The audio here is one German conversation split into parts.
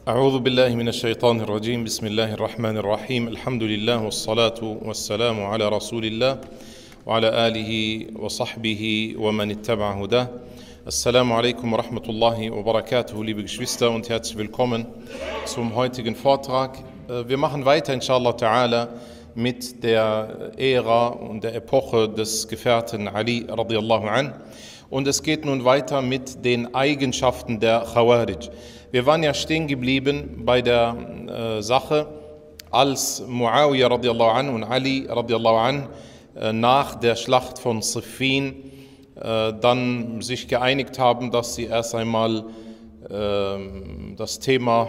أعوذ بالله من الشيطان الرجيم بسم الله الرحمن الرحيم الحمد لله والصلاة والسلام على رسول الله وعلى آله وصحبه ومن اتبع هداه. Assalamu alaikum wa rahmatullahi wa barakatuhu, liebe Geschwister, und herzlich willkommen zum heutigen Vortrag. Wir machen weiter, inshallah ta'ala, mit der Ära und der Epoche des Gefährten Ali radiallahu an. Und es geht nun weiter mit den Eigenschaften der Khawarij. Wir waren ja stehen geblieben bei der Sache, als Muawiyah radiallahu an und Ali radiallahu an nach der Schlacht von Siffin dann sich geeinigt haben, dass sie erst einmal das Thema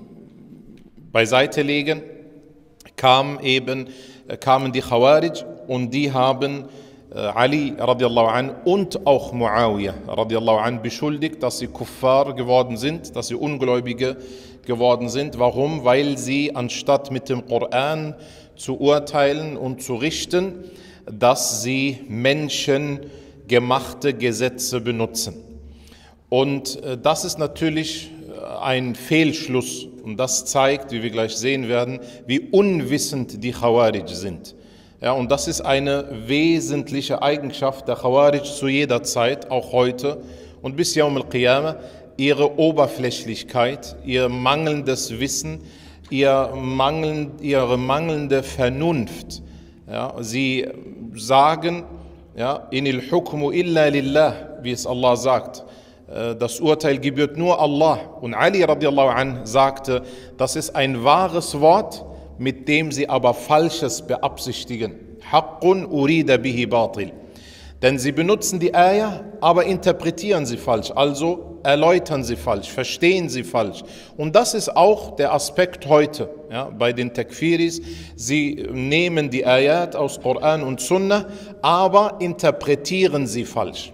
beiseite legen, kamen die Khawarij und die haben Ali radiallahu an und auch Muawiyah radiallahu an beschuldigt, dass sie Kuffar geworden sind, dass sie Ungläubige geworden sind. Warum? Weil sie anstatt mit dem Koran zu urteilen und zu richten, dass sie menschengemachte Gesetze benutzen. Und das ist natürlich ein Fehlschluss und das zeigt, wie wir gleich sehen werden, wie unwissend die Khawarij sind. Ja, und das ist eine wesentliche Eigenschaft der Khawarij zu jeder Zeit, auch heute und bis Yawm al-Qiyamah, ihre Oberflächlichkeit, ihr mangelndes Wissen, ihre mangelnde Vernunft. Ja, sie sagen, ja, inil hukmu illa lillah, wie es Allah sagt. Das Urteil gebührt nur Allah. Und Ali radiallahu anh sagte, das ist ein wahres Wort, mit dem sie aber Falsches beabsichtigen. Haqqun urida bihi batil. Denn sie benutzen die Ayah, aber interpretieren sie falsch, also erläutern sie falsch, verstehen sie falsch. Und das ist auch der Aspekt heute, ja, bei den Takfiris. Sie nehmen die Ayat aus Koran und Sunnah, aber interpretieren sie falsch.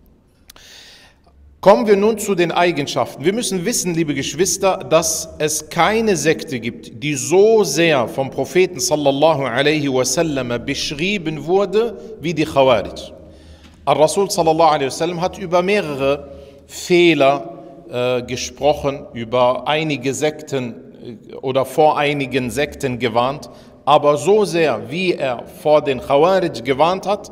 Kommen wir nun zu den Eigenschaften. Wir müssen wissen, liebe Geschwister, dass es keine Sekte gibt, die so sehr vom Propheten sallallahu alaihi wasallam beschrieben wurde wie die Khawarij. Al-Rasul sallallahu alaihi wasallam hat über mehrere Fehler gesprochen, über einige Sekten oder vor einigen Sekten gewarnt, aber so sehr, wie er vor den Khawarij gewarnt hat,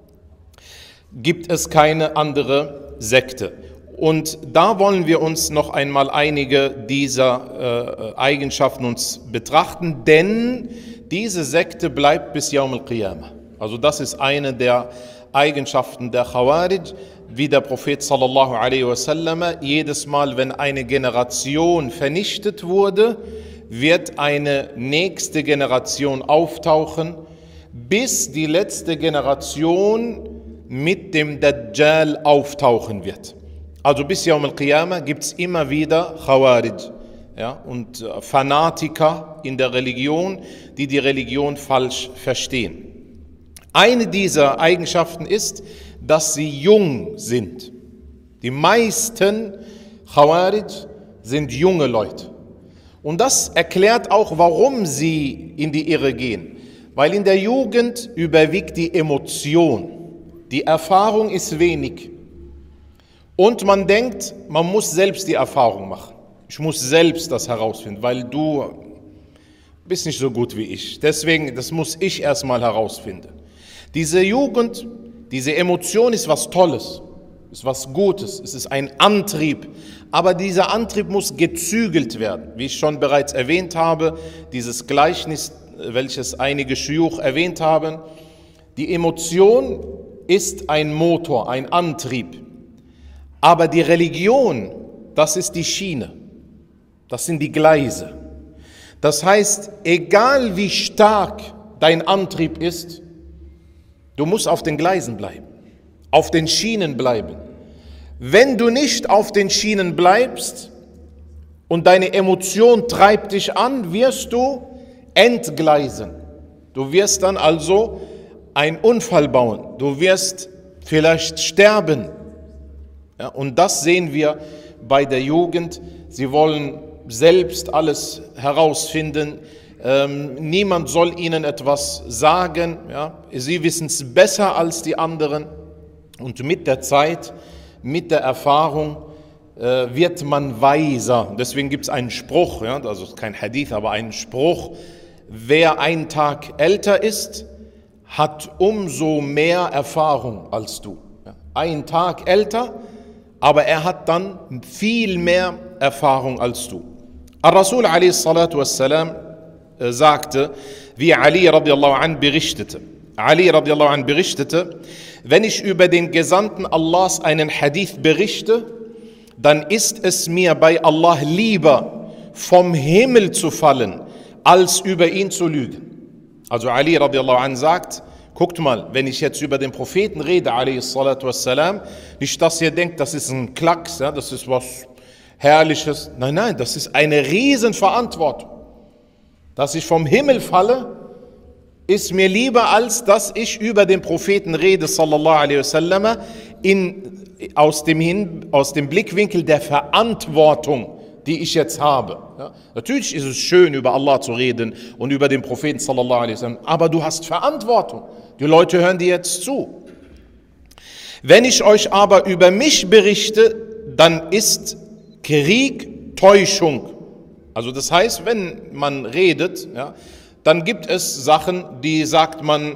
gibt es keine andere Sekte. Und da wollen wir uns noch einmal einige dieser Eigenschaften uns betrachten, denn diese Sekte bleibt bis Yawm al-Qiyamah. Also das ist eine der Eigenschaften der Khawarij, wie der Prophet sallallahu alaihi wasallam, jedes Mal, wenn eine Generation vernichtet wurde, wird eine nächste Generation auftauchen, bis die letzte Generation mit dem Dajjal auftauchen wird. Also bis Yawm al-Qiyamah gibt es immer wieder Khawarij, ja, und Fanatiker in der Religion, die die Religion falsch verstehen. Eine dieser Eigenschaften ist, dass sie jung sind. Die meisten Khawarij sind junge Leute. Und das erklärt auch, warum sie in die Irre gehen. Weil in der Jugend überwiegt die Emotion. Die Erfahrung ist wenig. Und man denkt, man muss selbst die Erfahrung machen. Ich muss selbst das herausfinden, weil du bist nicht so gut wie ich. Deswegen, das muss ich erstmal herausfinden. Diese Jugend, diese Emotion ist was Tolles, ist was Gutes, es ist ein Antrieb. Aber dieser Antrieb muss gezügelt werden. Wie ich schon bereits erwähnt habe, dieses Gleichnis, welches einige Schuyuch erwähnt haben, die Emotion ist ein Motor, ein Antrieb. Aber die Religion, das ist die Schiene, das sind die Gleise. Das heißt, egal wie stark dein Antrieb ist, du musst auf den Gleisen bleiben, auf den Schienen bleiben. Wenn du nicht auf den Schienen bleibst und deine Emotion treibt dich an, wirst du entgleisen. Du wirst dann also einen Unfall bauen, du wirst vielleicht sterben. Ja, und das sehen wir bei der Jugend. Sie wollen selbst alles herausfinden. Niemand soll ihnen etwas sagen. Ja. Sie wissen es besser als die anderen. Und mit der Zeit, mit der Erfahrung wird man weiser. Deswegen gibt es einen Spruch, ja, also kein Hadith, aber einen Spruch, wer einen Tag älter ist, hat umso mehr Erfahrung als du. Ja, einen Tag älter, aber er hat dann viel mehr Erfahrung als du. Al-Rasul a.s. sagte, wie Ali radiallahu anh berichtete. Ali radiallahu anh berichtete, wenn ich über den Gesandten Allahs einen Hadith berichte, dann ist es mir bei Allah lieber, vom Himmel zu fallen, als über ihn zu lügen. Also Ali radiallahu anh sagt, guckt mal, wenn ich jetzt über den Propheten rede, a.s., nicht, dass ihr denkt, das ist ein Klacks, ja, das ist was Herrliches. Nein, nein, das ist eine Riesenverantwortung. Dass ich vom Himmel falle, ist mir lieber, als dass ich über den Propheten rede, sallallahu alaihi wasallam, aus dem Blickwinkel der Verantwortung, die ich jetzt habe. Ja, natürlich ist es schön, über Allah zu reden und über den Propheten, sallallahu alaihi wasallam, aber du hast Verantwortung. Die Leute hören dir jetzt zu. Wenn ich euch aber über mich berichte, dann ist Krieg Täuschung. Also das heißt, wenn man redet, ja, dann gibt es Sachen, die sagt man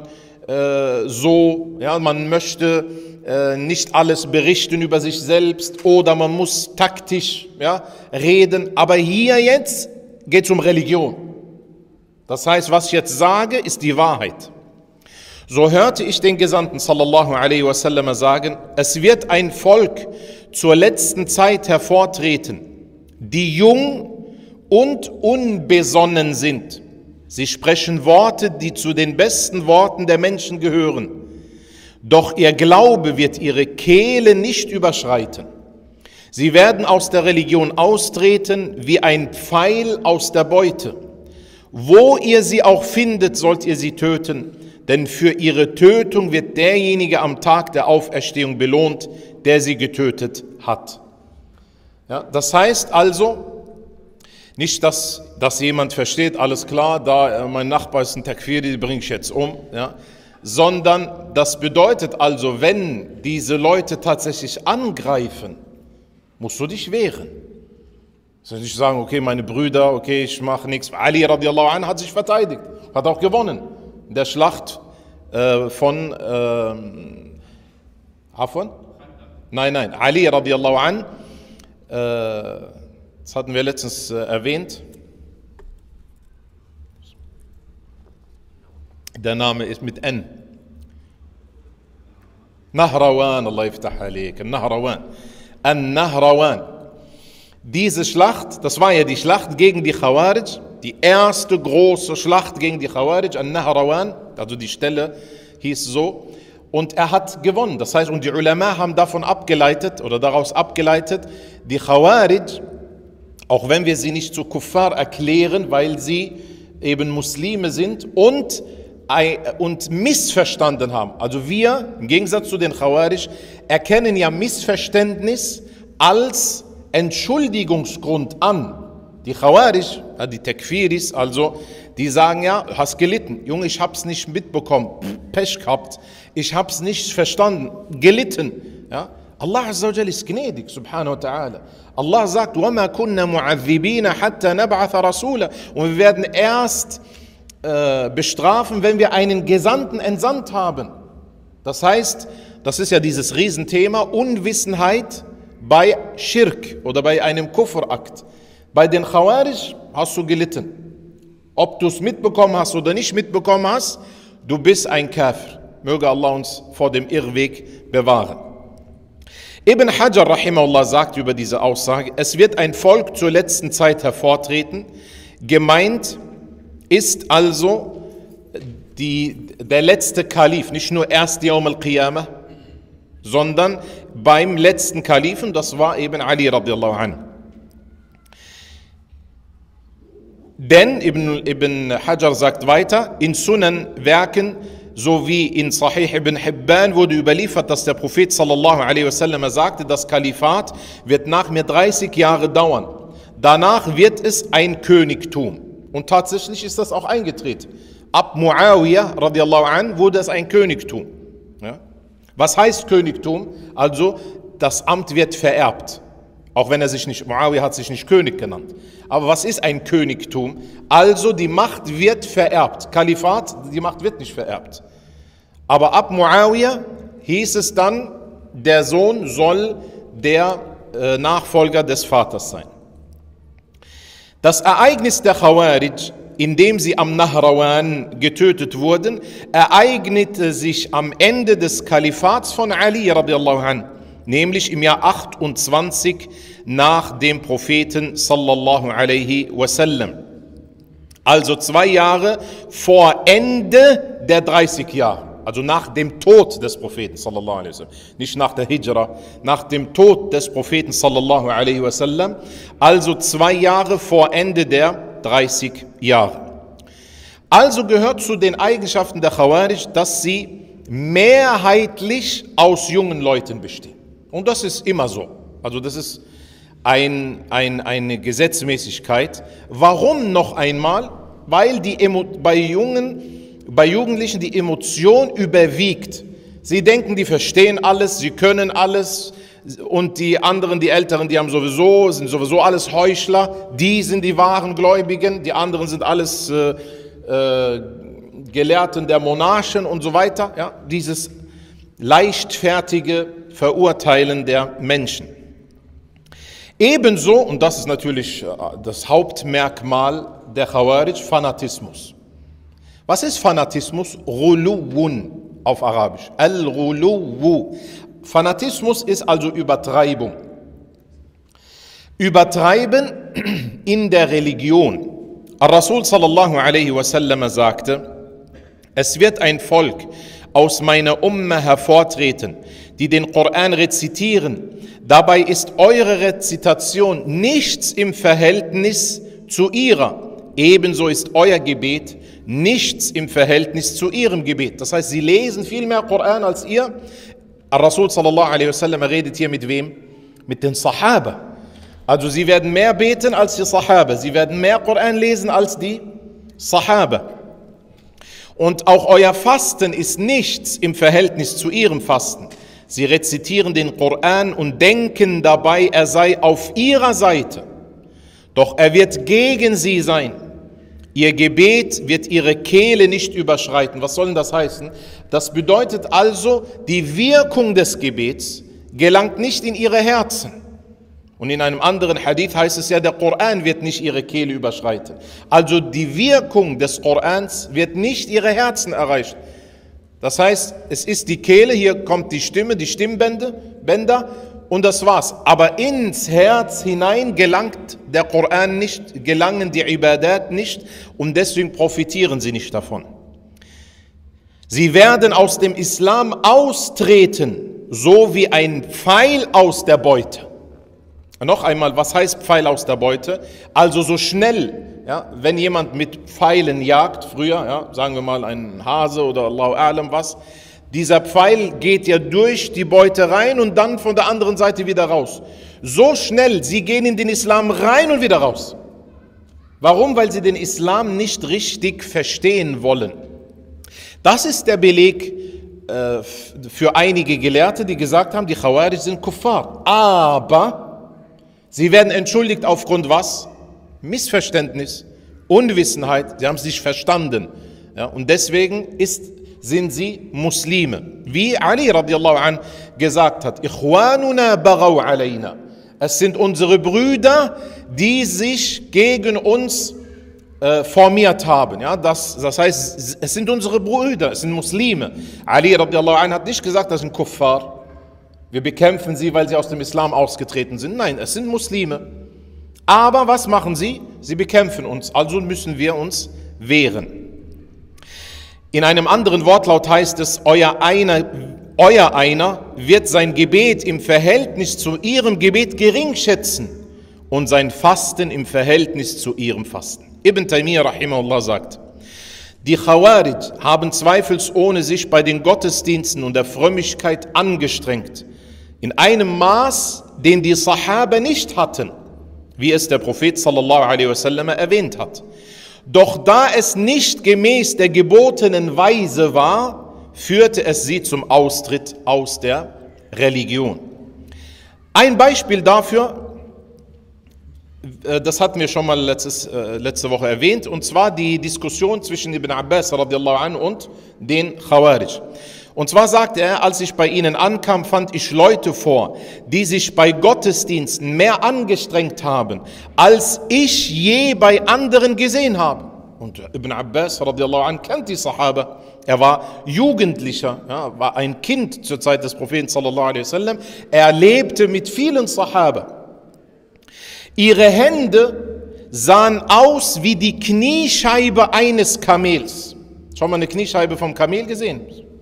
so, ja, man möchte nicht alles berichten über sich selbst oder man muss taktisch, ja, reden. Aber hier jetzt geht es um Religion. Das heißt, was ich jetzt sage, ist die Wahrheit. So hörte ich den Gesandten sallallahu alaihi wasallam sagen, es wird ein Volk zur letzten Zeit hervortreten, die jung und unbesonnen sind. Sie sprechen Worte, die zu den besten Worten der Menschen gehören. Doch ihr Glaube wird ihre Kehle nicht überschreiten. Sie werden aus der Religion austreten wie ein Pfeil aus der Beute. Wo ihr sie auch findet, sollt ihr sie töten, denn für ihre Tötung wird derjenige am Tag der Auferstehung belohnt, der sie getötet hat. Ja, das heißt also, nicht, dass jemand versteht, alles klar, da mein Nachbar ist ein Takfiri, die bringe ich jetzt um, ja, sondern das bedeutet also, wenn diese Leute tatsächlich angreifen, musst du dich wehren. Du sollst nicht sagen, okay, meine Brüder, okay, ich mache nichts. Ali radiallahu anh hat sich verteidigt, hat auch gewonnen. In der Schlacht von Afwan? Nein, Ali radiallahu anh, das hatten wir letztens erwähnt. Der Name ist mit N. Nahrawan, Allah yaftah alayk. Nahrawan. An-Nahrawan. Diese Schlacht, das war ja die Schlacht gegen die Khawarij, die erste große Schlacht gegen die Khawarij, An-Nahrawan, also die Stelle hieß so. Und er hat gewonnen. Das heißt, und die Ulama haben davon abgeleitet, oder daraus abgeleitet, die Khawarij, auch wenn wir sie nicht zu Kuffar erklären, weil sie eben Muslime sind und missverstanden haben. Also wir, im Gegensatz zu den Khawarij, erkennen ja Missverständnis als Entschuldigungsgrund an. Die Khawarij, die Takfiris, also, die sagen ja, hast gelitten. Junge, ich hab's nicht mitbekommen, Pech gehabt, ich hab's nicht verstanden, gelitten. Ja? Allah Azza wa Jalla ist gnädig, subhanahu wa ta'ala. Allah sagt, وَمَا كُنَّا مُعَذِّبِينَ حَتَّى نَبْعَثَ رَسُولًا. Und wir werden erst bestrafen, wenn wir einen Gesandten entsandt haben. Das heißt, das ist ja dieses Riesenthema, Unwissenheit bei Schirk oder bei einem Kufrakt. Bei den Khawarij hast du gelitten. Ob du es mitbekommen hast oder nicht mitbekommen hast, du bist ein Kafir. Möge Allah uns vor dem Irrweg bewahren. Ibn Hajar rahimahullah sagt über diese Aussage, es wird ein Volk zur letzten Zeit hervortreten. Gemeint ist also der letzte Kalif, nicht nur erst Yawm al-Qiyamah, sondern beim letzten Kalifen, das war eben Ali radiallahu anh. Denn Ibn Hajar sagt weiter, in Sunan-Werken sowie in Sahih ibn Hibban wurde überliefert, dass der Prophet sallallahu alaihi wasallam sagte, das Kalifat wird nach mir 30 Jahre dauern. Danach wird es ein Königtum. Und tatsächlich ist das auch eingetreten. Ab Muawiyah radiallahu anh wurde es ein Königtum. Ja? Was heißt Königtum? Also das Amt wird vererbt. Auch wenn Muawiyah hat sich nicht König genannt. Aber was ist ein Königtum? Also die Macht wird vererbt. Kalifat, die Macht wird nicht vererbt. Aber ab Muawiyah hieß es dann, der Sohn soll der Nachfolger des Vaters sein. Das Ereignis der Khawarij, in dem sie am Nahrawan getötet wurden, ereignete sich am Ende des Kalifats von Ali radiallahu anh, nämlich im Jahr 28 nach dem Propheten sallallahu alaihi wasallam. Also 2 Jahre vor Ende der 30 Jahre, also nach dem Tod des Propheten sallallahu alaihi wasallam, nicht nach der Hijra, nach dem Tod des Propheten sallallahu alaihi wasallam, also 2 Jahre vor Ende der 30 Jahre. Also gehört zu den Eigenschaften der Khawarij, dass sie mehrheitlich aus jungen Leuten bestehen. Und das ist immer so. Also das ist eine Gesetzmäßigkeit. Warum noch einmal? Weil bei Jugendlichen die Emotion überwiegt. Sie denken, die verstehen alles, sie können alles. Und die anderen, die Älteren, die sind sowieso alles Heuchler. Die sind die wahren Gläubigen. Die anderen sind alles Gelehrten der Monarchen und so weiter. Ja, dieses leichtfertige Verurteilen der Menschen. Ebenso, und das ist natürlich das Hauptmerkmal der Khawarij, Fanatismus. Was ist Fanatismus? Ghuluwun auf Arabisch. Al-Ghuluwu. Fanatismus ist also Übertreibung. Übertreiben in der Religion. Ar-Rasul sallallahu alaihi wasallam sagte, es wird ein Volk aus meiner Umma hervortreten, die den Koran rezitieren. Dabei ist eure Rezitation nichts im Verhältnis zu ihrer. Ebenso ist euer Gebet nichts im Verhältnis zu ihrem Gebet. Das heißt, sie lesen viel mehr Koran als ihr. Ar-Rasul sallallahu alaihi wasallam redet hier mit wem? Mit den Sahaba. Also sie werden mehr beten als die Sahaba. Sie werden mehr Koran lesen als die Sahaba. Und auch euer Fasten ist nichts im Verhältnis zu ihrem Fasten. Sie rezitieren den Koran und denken dabei, er sei auf ihrer Seite. Doch er wird gegen sie sein. Ihr Gebet wird ihre Kehle nicht überschreiten. Was soll denn das heißen? Das bedeutet also, die Wirkung des Gebets gelangt nicht in ihre Herzen. Und in einem anderen Hadith heißt es ja, der Koran wird nicht ihre Kehle überschreiten. Also die Wirkung des Korans wird nicht ihre Herzen erreichen. Das heißt, es ist die Kehle, hier kommt die Stimme, die Stimmbänder und das war's. Aber ins Herz hinein gelangt der Koran nicht, gelangen die Ibadat nicht und deswegen profitieren sie nicht davon. Sie werden aus dem Islam austreten, so wie ein Pfeil aus der Beute. Noch einmal, was heißt Pfeil aus der Beute? Also so schnell, ja, wenn jemand mit Pfeilen jagt, früher, ja, sagen wir mal ein Hase oder Allahu A'lam was, dieser Pfeil geht ja durch die Beute rein und dann von der anderen Seite wieder raus. So schnell, sie gehen in den Islam rein und wieder raus. Warum? Weil sie den Islam nicht richtig verstehen wollen. Das ist der Beleg für einige Gelehrte, die gesagt haben, die Khawarij sind Kuffar. Aber sie werden entschuldigt aufgrund was? Missverständnis, Unwissenheit, sie haben es nicht verstanden. Ja, und deswegen sind sie Muslime. Wie Ali radiallahu anh gesagt hat, Ikhwanuna bagaw alayna. Es sind unsere Brüder, die sich gegen uns formiert haben. Ja, das heißt, es sind unsere Brüder, es sind Muslime. Ali radiallahu anh hat nicht gesagt, das sind Kuffar. Wir bekämpfen sie, weil sie aus dem Islam ausgetreten sind. Nein, es sind Muslime. Aber was machen sie? Sie bekämpfen uns, also müssen wir uns wehren. In einem anderen Wortlaut heißt es, euer einer wird sein Gebet im Verhältnis zu ihrem Gebet gering schätzen und sein Fasten im Verhältnis zu ihrem Fasten. Ibn Taymiyyah rahimahullah sagt, die Khawarij haben zweifelsohne sich bei den Gottesdiensten und der Frömmigkeit angestrengt, in einem Maß, den die Sahaba nicht hatten, wie es der Prophet sallallahu alaihi wasallam erwähnt hat. Doch da es nicht gemäß der gebotenen Weise war, führte es sie zum Austritt aus der Religion. Ein Beispiel dafür das hatten wir schon mal letzte Woche erwähnt, und zwar die Diskussion zwischen Ibn Abbas radiallahu anhu und den Khawarij. Und zwar sagt er, als ich bei ihnen ankam, fand ich Leute vor, die sich bei Gottesdiensten mehr angestrengt haben, als ich je bei anderen gesehen habe. Und Ibn Abbas radiallahu anhu kennt die Sahaba. Er war Jugendlicher, ja, war ein Kind zur Zeit des Propheten sallallahu alaihi wasallam. Er lebte mit vielen Sahaba. Ihre Hände sahen aus wie die Kniescheibe eines Kamels. Schon mal eine Kniescheibe vom Kamel gesehen?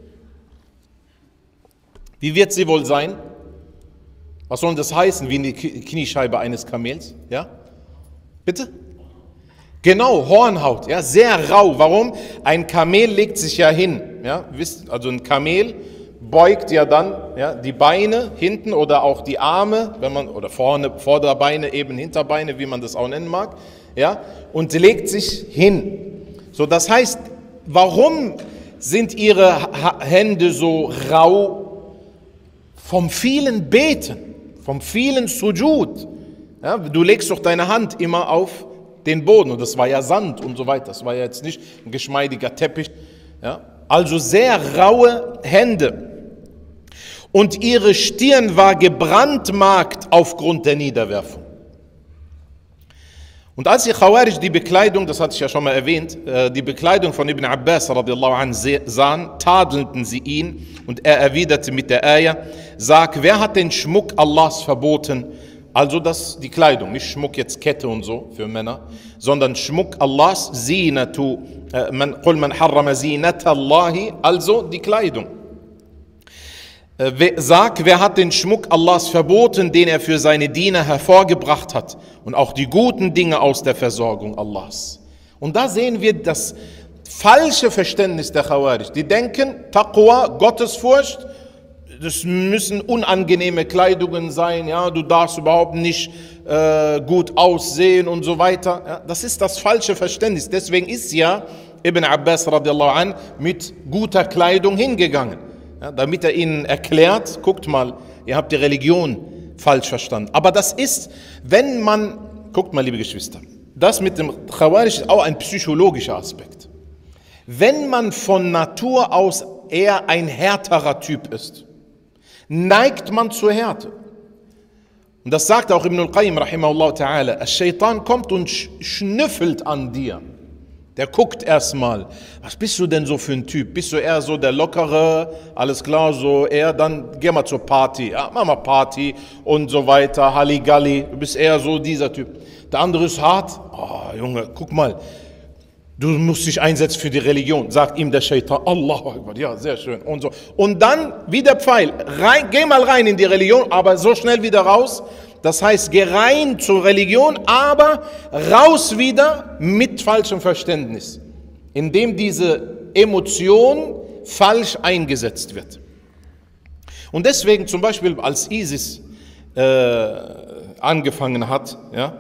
Wie wird sie wohl sein? Was soll das heißen, wie eine Kniescheibe eines Kamels? Ja? Bitte? Genau, Hornhaut, ja, sehr rau. Warum? Ein Kamel legt sich ja hin. Ja? Also ein Kamel beugt ja dann, ja, die Beine hinten oder auch die Arme, wenn man, oder vorne, Vorderbeine, eben Hinterbeine, wie man das auch nennen mag, ja, und legt sich hin. So, das heißt, warum sind ihre Hände so rau? Vom vielen Beten, vom vielen Sujud. Ja, du legst doch deine Hand immer auf den Boden, und das war ja Sand und so weiter, das war ja jetzt nicht ein geschmeidiger Teppich. Ja, also sehr raue Hände. Und ihre Stirn war gebrandmarkt aufgrund der Niederwerfung. Und als die Khawarij die Bekleidung, das hatte ich ja schon mal erwähnt, die Bekleidung von Ibn Abbas radiallahu anhu sahen, tadelten sie ihn, und er erwiderte mit der Ayah: Sag, wer hat den Schmuck Allahs verboten? Also die Kleidung, nicht Schmuck jetzt Kette und so für Männer, sondern Schmuck Allahs, Zinatu, qul man harrama zinata Allahi, also die Kleidung. Sag, wer hat den Schmuck Allahs verboten, den er für seine Diener hervorgebracht hat, und auch die guten Dinge aus der Versorgung Allahs. Und da sehen wir das falsche Verständnis der Khawarij. Die denken, Taqwa, Gottesfurcht, das müssen unangenehme Kleidungen sein, ja, du darfst überhaupt nicht gut aussehen und so weiter. Ja, das ist das falsche Verständnis. Deswegen ist ja Ibn Abbas radiallahu anh mit guter Kleidung hingegangen. Ja, damit er ihnen erklärt, guckt mal, ihr habt die Religion falsch verstanden. Aber das ist, wenn man, guckt mal, liebe Geschwister, das mit dem Khawarij ist auch ein psychologischer Aspekt. Wenn man von Natur aus eher ein härterer Typ ist, neigt man zur Härte. Und das sagt auch Ibn al-Qayyim rahimahullah ta'ala, Al-Shaitan kommt und schnüffelt an dir. Der guckt erstmal, was bist du denn so für ein Typ? Bist du eher so der Lockere, alles klar, so eher, dann geh mal zur Party, ja, mach mal Party und so weiter, Halligalli, du bist eher so dieser Typ. Der andere ist hart, oh Junge, guck mal, du musst dich einsetzen für die Religion, sagt ihm der Shaitan, Allahu Akbar, ja, sehr schön und so. Und dann, wie der Pfeil, geh mal rein in die Religion, aber so schnell wieder raus. Das heißt, geh rein zur Religion, aber raus wieder mit falschem Verständnis, indem diese Emotion falsch eingesetzt wird. Und deswegen zum Beispiel, als ISIS angefangen hat, ja,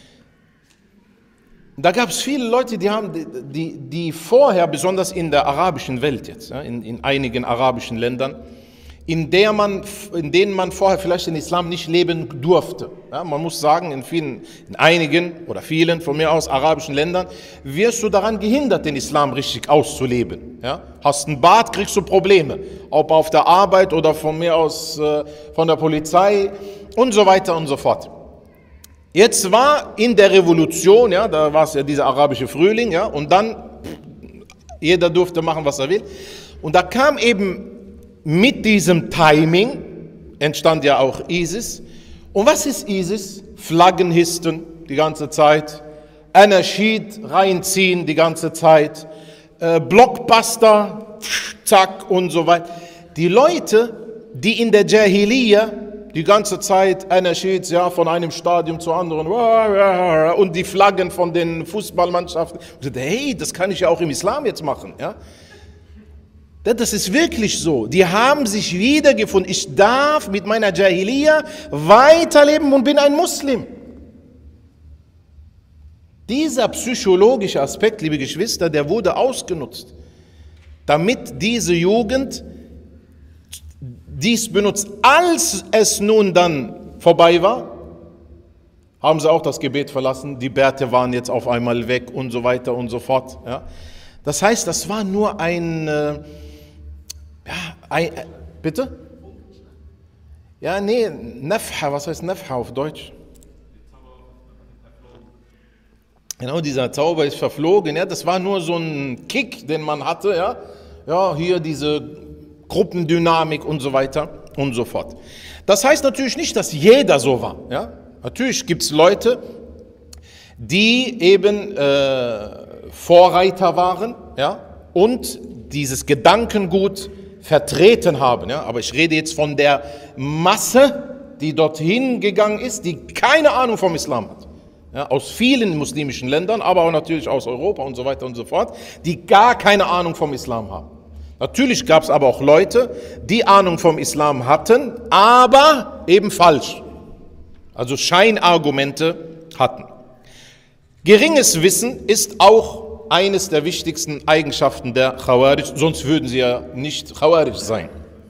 da gab es viele Leute, die vorher, besonders in der arabischen Welt jetzt, ja, in einigen arabischen Ländern, in denen man vorher vielleicht den Islam nicht leben durfte. Ja, man muss sagen, in einigen oder vielen von mir aus arabischen Ländern wirst du daran gehindert, den Islam richtig auszuleben. Ja? Hast einen Bart, kriegst du Probleme, ob auf der Arbeit oder von mir aus von der Polizei und so weiter und so fort. Jetzt war in der Revolution, ja, da war es ja dieser arabische Frühling, ja, und dann jeder durfte machen, was er will. Und da kam eben mit diesem Timing entstand ja auch ISIS. Und was ist ISIS? Flaggen hissten die ganze Zeit, Anarchid reinziehen die ganze Zeit, Blockbuster, zack und so weiter. Die Leute, die in der Jahiliya die ganze Zeit Anarchids, ja, von einem Stadium zu anderen und die Flaggen von den Fußballmannschaften, hey, das kann ich ja auch im Islam jetzt machen, ja. Das ist wirklich so. Die haben sich wiedergefunden. Ich darf mit meiner Jahiliya weiterleben und bin ein Muslim. Dieser psychologische Aspekt, liebe Geschwister, der wurde ausgenutzt, damit diese Jugend dies benutzt. Als es nun dann vorbei war, haben sie auch das Gebet verlassen, die Bärte waren jetzt auf einmal weg und so weiter und so fort. Ja. Das heißt, das war nur bitte? Ja, nee, Nafha, was heißt Nafha auf Deutsch? Genau, dieser Zauber ist verflogen, ja, das war nur so ein Kick, den man hatte, ja. Ja, hier diese Gruppendynamik und so weiter und so fort. Das heißt natürlich nicht, dass jeder so war, ja. Natürlich gibt es Leute, die eben Vorreiter waren, ja, und dieses Gedankengut vertreten haben. Ja. Aber ich rede jetzt von der Masse, die dorthin gegangen ist, die keine Ahnung vom Islam hat. Ja, aus vielen muslimischen Ländern, aber auch natürlich aus Europa und so weiter und so fort, die gar keine Ahnung vom Islam haben. Natürlich gab es aber auch Leute, die Ahnung vom Islam hatten, aber eben falsch. Also Scheinargumente hatten. Geringes Wissen ist auch eines der wichtigsten Eigenschaften der Khawarij, sonst würden sie ja nicht Khawarij sein.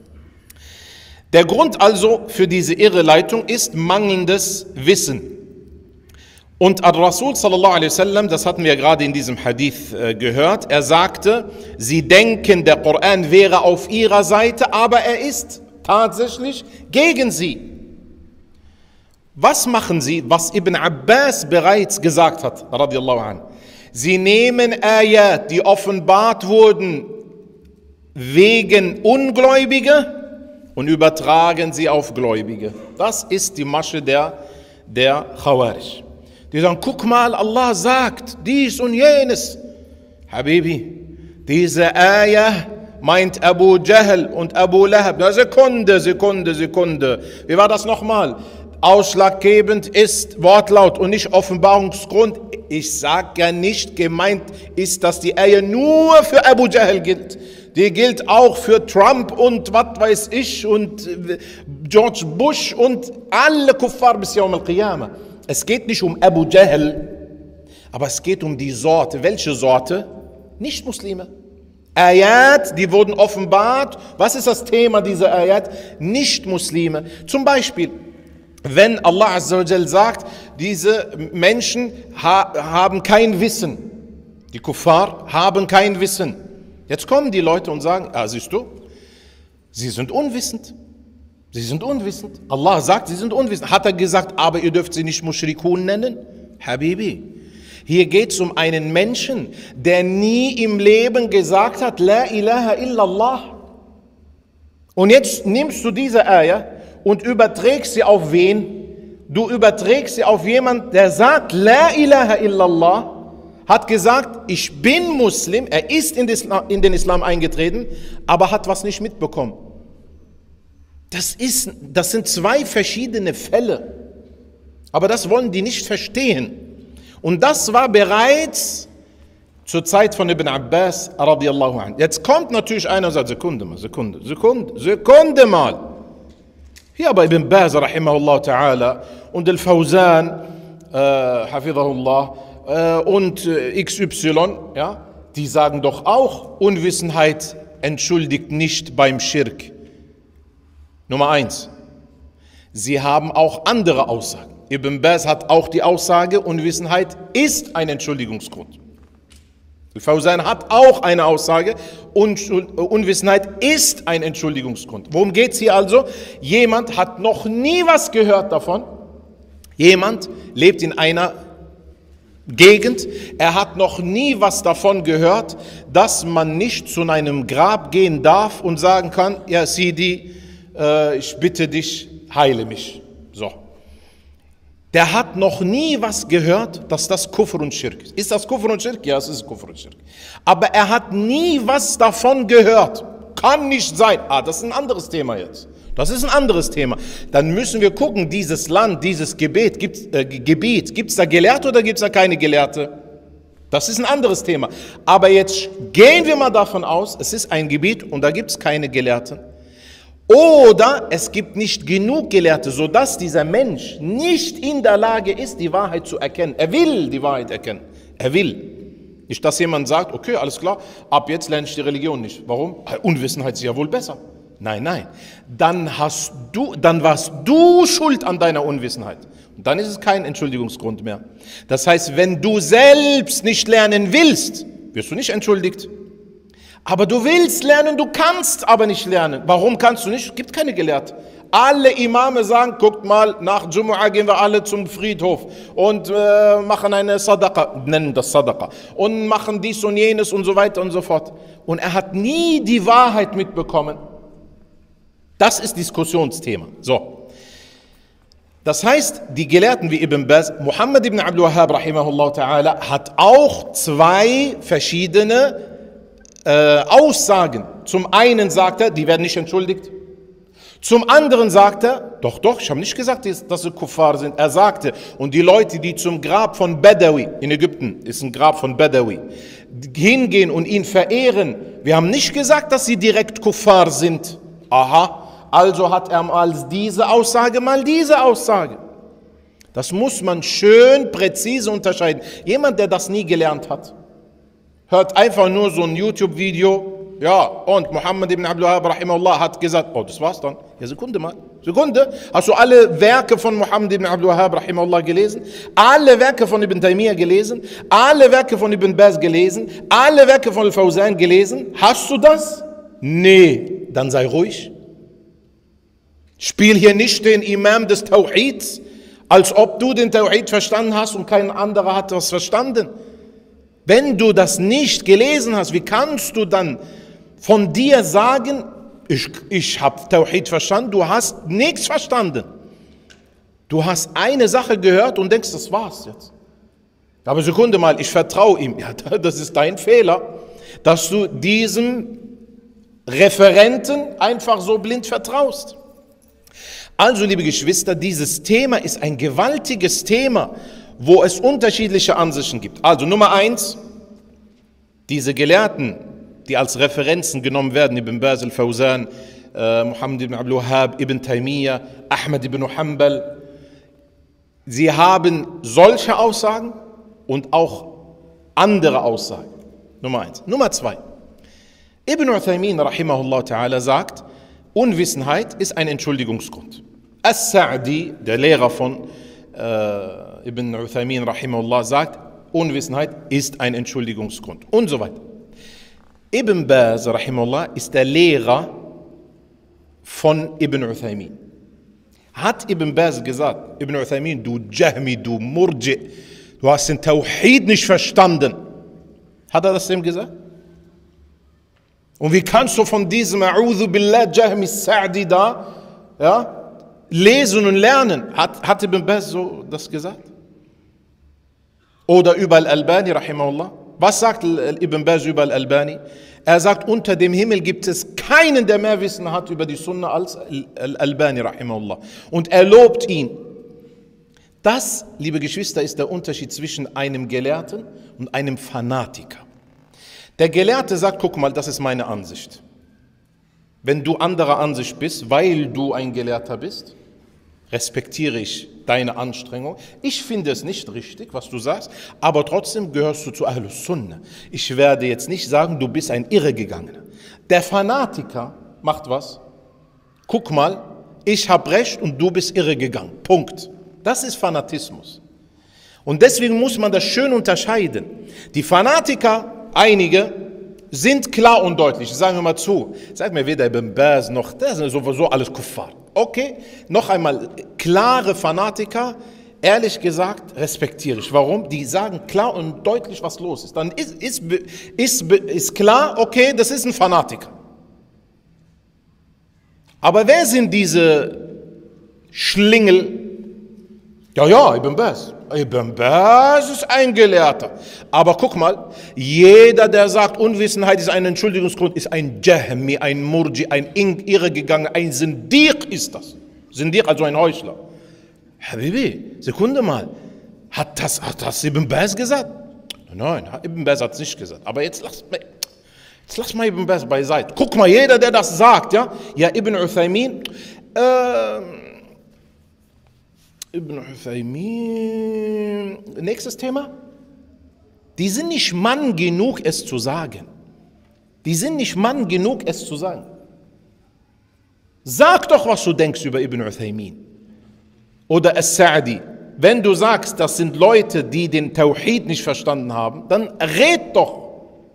Der Grund also für diese Irreleitung ist mangelndes Wissen. Und Ar-Rasul sallallahu alaihi wasallam, das hatten wir gerade in diesem Hadith gehört, er sagte, sie denken, der Koran wäre auf ihrer Seite, aber er ist tatsächlich gegen sie. Was machen sie, was Ibn Abbas bereits gesagt hat, radiallahu anh? Sie nehmen Ayat, die offenbart wurden wegen Ungläubige und übertragen sie auf Gläubige. Das ist die Masche der Khawarij. Die sagen, guck mal, Allah sagt dies und jenes. Habibi, diese Ayah meint Abu Jahl und Abu Lahab. Na, Sekunde. Wie war das nochmal? Ausschlaggebend ist Wortlaut und nicht Offenbarungsgrund. Ich sage ja nicht, gemeint ist, dass die Ayah nur für Abu Jahl gilt. Die gilt auch für Trump und was weiß ich und George Bush und alle Kuffar bis Yawm al-Qiyamah. Es geht nicht um Abu Jahl, aber es geht um die Sorte. Welche Sorte? Nicht-Muslime. Ayat, die wurden offenbart. Was ist das Thema dieser Ayat? Nicht-Muslime. Zum Beispiel, wenn Allah Azza wa Jal sagt, diese Menschen haben kein Wissen. Die Kuffar haben kein Wissen. Jetzt kommen die Leute und sagen, siehst du, sie sind unwissend. Sie sind unwissend. Allah sagt, sie sind unwissend. Hat er gesagt, aber ihr dürft sie nicht Mushrikun nennen? Habibi, hier geht es um einen Menschen, der nie im Leben gesagt hat, La ilaha illallah. Und jetzt nimmst du diese Ayah und überträgst sie auf wen? Du überträgst sie auf jemanden, der sagt, La ilaha illallah, hat gesagt, ich bin Muslim, er ist in den Islam eingetreten, aber hat was nicht mitbekommen. Das sind zwei verschiedene Fälle. Aber das wollen die nicht verstehen. Und das war bereits zur Zeit von Ibn Abbas radiallahu anh. Jetzt kommt natürlich einer und sagt, Sekunde mal. Hier aber Ibn Baz rahimahullah ta'ala und Al-Fawzan hafidhahullah und XY, ja, die sagen doch auch, Unwissenheit entschuldigt nicht beim Schirk. Nummer 1, sie haben auch andere Aussagen. Ibn Baz hat auch die Aussage, Unwissenheit ist ein Entschuldigungsgrund. Al-Fawzan hat auch eine Aussage, Unwissenheit ist ein Entschuldigungsgrund. Worum geht es hier also? Jemand hat noch nie was gehört davon. Jemand lebt in einer Gegend, er hat noch nie was davon gehört, dass man nicht zu einem Grab gehen darf und sagen kann, ja Sidi, ich bitte dich, heile mich. So. Der hat noch nie was gehört, dass das Kufr und Schirk ist. Ist das Kufr und Schirk? Ja, es ist Kufr und Schirk. Aber er hat nie was davon gehört. Kann nicht sein. Das ist ein anderes Thema jetzt. Das ist ein anderes Thema. Dann müssen wir gucken, dieses Land, dieses Gebiet, gibt es da Gelehrte oder gibt es da keine Gelehrte? Das ist ein anderes Thema. Aber jetzt gehen wir mal davon aus, es ist ein Gebiet und da gibt es keine Gelehrten. Oder es gibt nicht genug Gelehrte, sodass dieser Mensch nicht in der Lage ist, die Wahrheit zu erkennen. Er will die Wahrheit erkennen. Er will. Nicht, dass jemand sagt, okay, alles klar, ab jetzt lerne ich die Religion nicht. Warum? Unwissenheit ist ja wohl besser. Nein. Dann warst du schuld an deiner Unwissenheit. Dann ist es kein Entschuldigungsgrund mehr. Das heißt, wenn du selbst nicht lernen willst, wirst du nicht entschuldigt. Aber du willst lernen, du kannst aber nicht lernen. Warum kannst du nicht? Es gibt keine Gelehrten. Alle Imame sagen, guckt mal, nach Jumu'ah gehen wir alle zum Friedhof und machen eine Sadaqa, nennen das Sadaqa, und machen dies und jenes und so weiter und so fort. Und er hat nie die Wahrheit mitbekommen. Das ist Diskussionsthema. So. Das heißt, die Gelehrten wie Ibn Baz, Muhammad ibn Abdul Wahhab rahimahullah ta'ala, hat auch zwei verschiedene Aussagen. Zum einen sagt er, die werden nicht entschuldigt. Zum anderen sagt er, doch, ich habe nicht gesagt, dass sie Kuffar sind. Er sagte, und die Leute, die zum Grab von Badawi, in Ägypten ist ein Grab von Badawi, hingehen und ihn verehren, wir haben nicht gesagt, dass sie direkt Kuffar sind. Aha, also hat er mal diese Aussage, mal diese Aussage. Das muss man schön präzise unterscheiden. Jemand, der das nie gelernt hat, hört einfach nur so ein YouTube-Video, ja, und Muhammad ibn Abdul Wahhab rahimahullah hat gesagt, oh, das war's dann. Ja, Sekunde mal, Sekunde. Hast du alle Werke von Muhammad ibn Abdul Wahhab rahimahullah gelesen? Alle Werke von Ibn Taymiyyah gelesen? Alle Werke von Ibn Baz gelesen? Alle Werke von Al-Fawzan gelesen? Hast du das? Nee, dann sei ruhig. Spiel hier nicht den Imam des Tawhids, als ob du den Tawhid verstanden hast und kein anderer hat das verstanden. Wenn du das nicht gelesen hast, wie kannst du dann von dir sagen, ich habe Tawhid verstanden? Du hast nichts verstanden. Du hast eine Sache gehört und denkst, das war's jetzt. Aber Sekunde mal, ich vertraue ihm. Ja, das ist dein Fehler, dass du diesem Referenten einfach so blind vertraust. Also, liebe Geschwister, dieses Thema ist ein gewaltiges Thema, wo es unterschiedliche Ansichten gibt. Also Nummer 1, diese Gelehrten, die als Referenzen genommen werden, Ibn Baz, Al-Fawzan, Muhammad ibn Abdul Wahhab, Ibn Taymiyyah, Ahmad ibn Hanbal, sie haben solche Aussagen und auch andere Aussagen. Nummer 1. Nummer 2, Ibn Uthaymin rahimahullah ta'ala sagt, Unwissenheit ist ein Entschuldigungsgrund. As-Sa'di, der Lehrer von Ibn Uthaymin rahimahullah, sagt, Unwissenheit ist ein Entschuldigungsgrund und so weiter. Ibn Baz rahimahullah ist der Lehrer von Ibn Uthaymin. Hat Ibn Baz gesagt, Ibn Uthaymin, du Jahmi, du Murji, du hast den Tawhid nicht verstanden. Hat er das dem gesagt? Und wie kannst du von diesem A'udhu Billah Jahmi Sa'di da, ja, lesen und lernen? Hat Ibn Baz so das gesagt? Oder über Al-Albani rahimahullah? Was sagt Ibn Baz über Al-Albani? Er sagt, unter dem Himmel gibt es keinen, der mehr Wissen hat über die Sunna als Al-Albani rahimahullah. Und er lobt ihn. Das, liebe Geschwister, ist der Unterschied zwischen einem Gelehrten und einem Fanatiker. Der Gelehrte sagt, guck mal, das ist meine Ansicht. Wenn du anderer Ansicht bist, weil du ein Gelehrter bist, respektiere ich deine Anstrengung. Ich finde es nicht richtig, was du sagst, aber trotzdem gehörst du zu Ahlus Sunnah. Ich werde jetzt nicht sagen, du bist ein Irregegangener. Der Fanatiker macht was? Guck mal, ich habe recht und du bist irregegangen. Punkt. Das ist Fanatismus. Und deswegen muss man das schön unterscheiden. Die Fanatiker, einige, sind klar und deutlich. Sagen wir mal zu. Sag mir weder Ibn Baz noch, das sind sowieso alles Kuffar. Okay, noch einmal, klare Fanatiker, ehrlich gesagt, respektiere ich. Warum? Die sagen klar und deutlich, was los ist. Dann ist klar, okay, das ist ein Fanatiker. Aber wer sind diese Schlingel? Ja, Ibn Baz. Ibn Baz ist ein Gelehrter. Aber guck mal, jeder, der sagt, Unwissenheit ist ein Entschuldigungsgrund, ist ein Jahmi, ein Murji, ein Irregegangener, ein Sindiq ist das. Sindiq, also ein Heuchler. Habibi, Sekunde mal. Hat das Ibn Baz gesagt? Nein, Ibn Baz hat es nicht gesagt. Aber jetzt lass mal Ibn Baz beiseite. Guck mal, jeder, der das sagt, ja Ibn Uthaymin, Ibn Uthaymin, nächstes Thema. Die sind nicht Mann genug, es zu sagen. Die sind nicht Mann genug, es zu sagen. Sag doch, was du denkst über Ibn Uthaymin oder As-Sa'di wenn du sagst, das sind Leute, die den Tawhid nicht verstanden haben, dann red doch.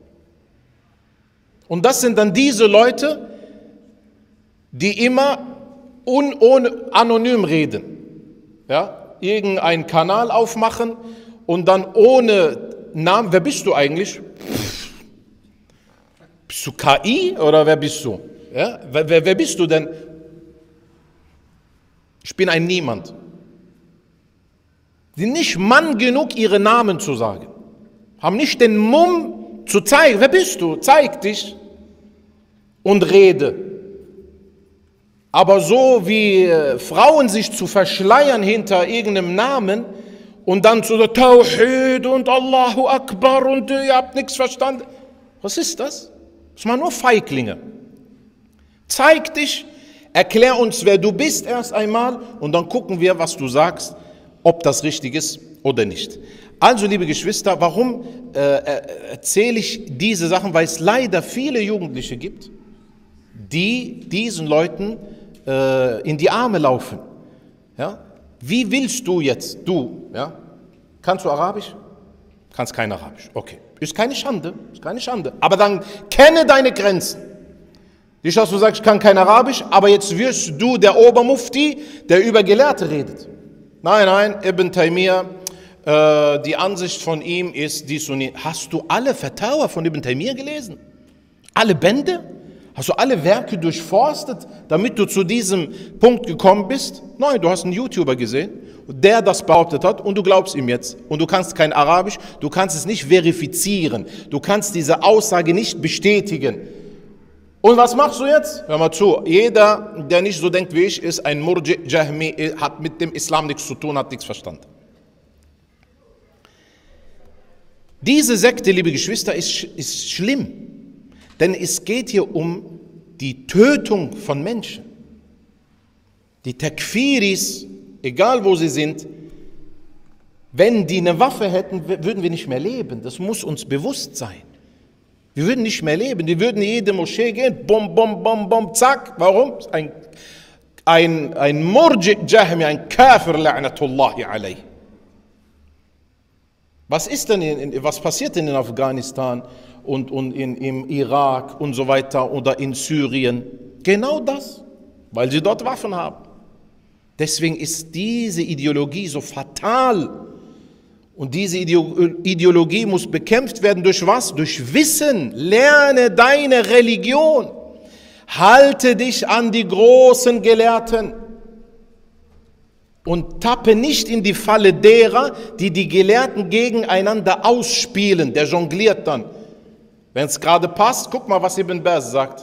Und das sind dann diese Leute, die immer anonym reden. Ja? Irgendeinen Kanal aufmachen und dann ohne Namen, wer bist du eigentlich? Bist du KI oder wer bist du? Ja? Wer bist du denn? Ich bin ein Niemand. Die nicht Mann genug, ihre Namen zu sagen. Haben nicht den Mumm zu zeigen. Wer bist du? Zeig dich und rede. Aber so wie Frauen sich zu verschleiern hinter irgendeinem Namen und dann zu der Tawhid und Allahu Akbar und ihr habt nichts verstanden. Was ist das? Das waren nur Feiglinge. Zeig dich, erklär uns, wer du bist erst einmal und dann gucken wir, was du sagst, ob das richtig ist oder nicht. Also, liebe Geschwister, warum erzähle ich diese Sachen? Weil es leider viele Jugendliche gibt, die diesen Leuten in die Arme laufen. Ja? Wie willst du jetzt, ja? Kannst du Arabisch? Kannst kein Arabisch, okay. Ist keine Schande, Aber dann kenne deine Grenzen. Nicht, dass du sagst, ich kann kein Arabisch, aber jetzt wirst du der Obermufti, der über Gelehrte redet. Nein, Ibn Taymiyyah, die Ansicht von ihm ist dies und jenes. Hast du alle Fatawa von Ibn Taymiyyah gelesen? Alle Bände? Hast du alle Werke durchforstet, damit du zu diesem Punkt gekommen bist? Nein, du hast einen YouTuber gesehen, der das behauptet hat und du glaubst ihm jetzt. Und du kannst kein Arabisch, du kannst es nicht verifizieren. Du kannst diese Aussage nicht bestätigen. Und was machst du jetzt? Hör mal zu, jeder, der nicht so denkt wie ich, ist ein Murji, Jahmi, hat mit dem Islam nichts zu tun, hat nichts verstanden. Diese Sekte, liebe Geschwister, ist schlimm, denn es geht hier um die Tötung von Menschen. Die Takfiris, egal wo sie sind, wenn die eine Waffe hätten, würden wir nicht mehr leben. Das muss uns bewusst sein. Wir würden nicht mehr leben, die würden in jede Moschee gehen, bom, bom, bom, bom, zack. Warum? Ein Murji Jahmi, ein Kafir, la'natullahi alayh. Was passiert denn in Afghanistan und im Irak und so weiter oder in Syrien? Genau das, weil sie dort Waffen haben. Deswegen ist diese Ideologie so fatal. Und diese Ideologie muss bekämpft werden durch was? Durch Wissen. Lerne deine Religion. Halte dich an die großen Gelehrten. Und tappe nicht in die Falle derer, die die Gelehrten gegeneinander ausspielen. Der jongliert dann. Wenn es gerade passt, guck mal, was Ibn Baz sagt.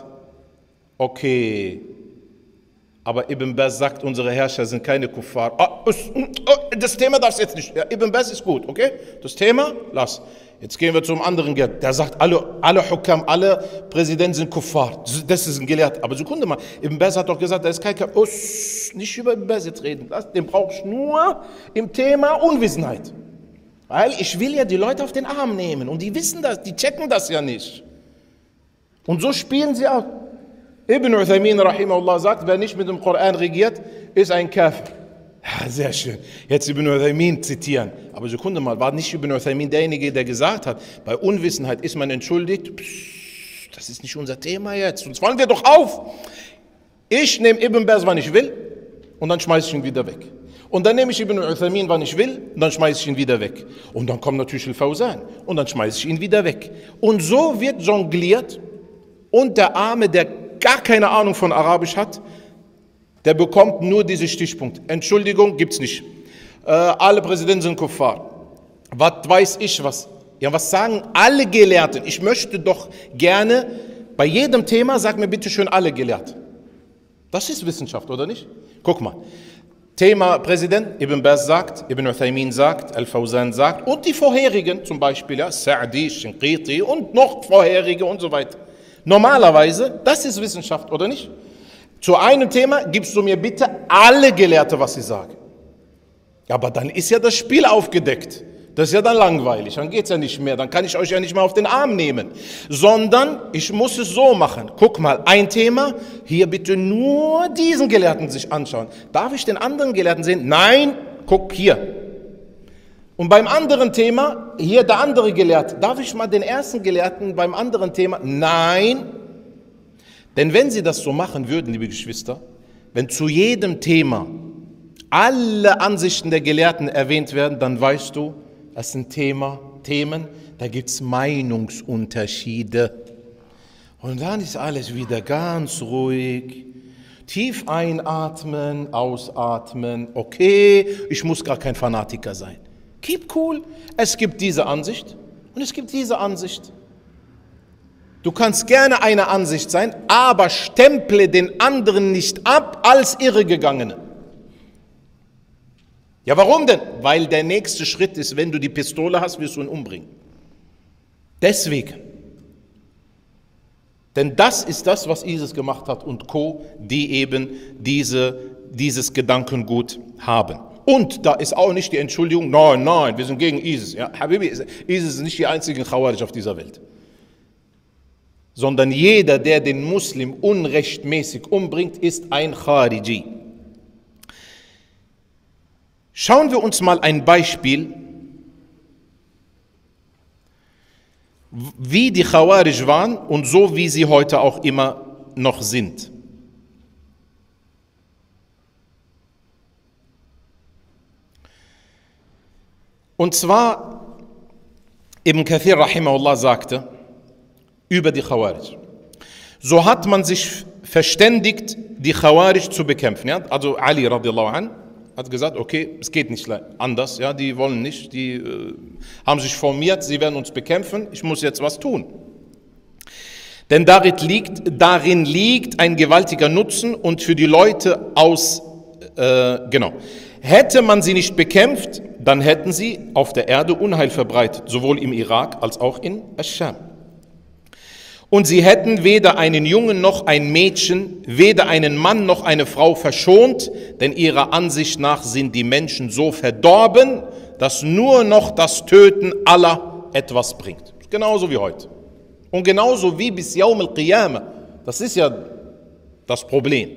Okay. Aber Ibn Baz sagt, unsere Herrscher sind keine Kuffar. Das Thema darfst du jetzt nicht. Ja, Ibn Baz ist gut, okay? Das Thema, lass. Jetzt gehen wir zum anderen Gelehrten. Der sagt, alle Hukam, alle Präsidenten sind Kuffar. Das ist ein Gelehrter. Aber Sekunde mal, Ibn Baz hat doch gesagt, da ist kein Kuffar. Nicht über Ibn Baz jetzt reden. Den brauchst du nur im Thema Unwissenheit. Weil ich will ja die Leute auf den Arm nehmen. Und die wissen das, die checken das ja nicht. Und so spielen sie auch. Ibn Uthaymin rahimahullah sagt, wer nicht mit dem Koran regiert, ist ein Kafir. Ja, sehr schön. Jetzt Ibn Uthaymin zitieren. Aber Sekunde mal, war nicht Ibn Uthaymin derjenige, der gesagt hat, bei Unwissenheit ist man entschuldigt? Psst, das ist nicht unser Thema jetzt. Sonst fallen wir doch auf. Ich nehme Ibn Baz, wann ich will, und dann schmeiße ich ihn wieder weg. Und dann nehme ich Ibn Uthaymin, wann ich will, und dann schmeiße ich ihn wieder weg. Und dann kommt natürlich Al-Fawzan, und dann schmeiße ich ihn wieder weg. Und so wird jongliert, und der Arme, der gar keine Ahnung von Arabisch hat, der bekommt nur diese Stichpunkt. Entschuldigung, gibt's nicht. Alle Präsidenten sind Kuffar. Was weiß ich was? Ja, was sagen alle Gelehrten? Ich möchte doch gerne, bei jedem Thema, sag mir bitte schön alle Gelehrten. Das ist Wissenschaft, oder nicht? Guck mal. Thema Präsident, Ibn Baz sagt, Ibn Uthaymin sagt, Al-Fawzan sagt und die vorherigen, zum Beispiel ja, Sa'di, Shinqiti und noch vorherige und so weiter. Normalerweise, das ist Wissenschaft, oder nicht? Zu einem Thema gibst du mir bitte alle Gelehrte, was sie sagen. Aber dann ist ja das Spiel aufgedeckt. Das ist ja dann langweilig, dann geht es ja nicht mehr, dann kann ich euch ja nicht mehr auf den Arm nehmen. Sondern ich muss es so machen. Guck mal, ein Thema, hier bitte nur diesen Gelehrten sich anschauen. Darf ich den anderen Gelehrten sehen? Nein, guck hier. Und beim anderen Thema, hier der andere Gelehrte, darf ich mal den ersten Gelehrten beim anderen Thema? Nein. Denn wenn sie das so machen würden, liebe Geschwister, wenn zu jedem Thema alle Ansichten der Gelehrten erwähnt werden, dann weißt du, das sind Themen, da gibt es Meinungsunterschiede. Und dann ist alles wieder ganz ruhig. Tief einatmen, ausatmen. Okay, ich muss gar kein Fanatiker sein. Keep cool. Es gibt diese Ansicht und es gibt diese Ansicht. Du kannst gerne einer Ansicht sein, aber stemple den anderen nicht ab als Irregegangene. Ja, warum denn? Weil der nächste Schritt ist, wenn du die Pistole hast, wirst du ihn umbringen. Deswegen. Denn das ist das, was ISIS gemacht hat und Co., die eben dieses Gedankengut haben. Und da ist auch nicht die Entschuldigung, nein, wir sind gegen ISIS. Ja, Habibi, ISIS ist nicht die einzigen Khawarij auf dieser Welt. Sondern jeder, der den Muslim unrechtmäßig umbringt, ist ein Khariji. Schauen wir uns mal ein Beispiel, wie die Khawarij waren und so wie sie heute auch immer noch sind. Und zwar, Ibn Kathir rahimahullah sagte über die Khawarij: So hat man sich verständigt, die Khawarij zu bekämpfen. Ja? Also Ali radiallahu anh hat gesagt, okay, es geht nicht anders, ja? Die wollen nicht, die haben sich formiert, sie werden uns bekämpfen, ich muss jetzt was tun. Denn darin liegt ein gewaltiger Nutzen und für die Leute Hätte man sie nicht bekämpft, dann hätten sie auf der Erde Unheil verbreitet, sowohl im Irak als auch in Asch-Scham. Und sie hätten weder einen Jungen noch ein Mädchen, weder einen Mann noch eine Frau verschont, denn ihrer Ansicht nach sind die Menschen so verdorben, dass nur noch das Töten aller etwas bringt. Genauso wie heute. Und genauso wie bis Yawm al-Qiyamah. Das ist ja das Problem.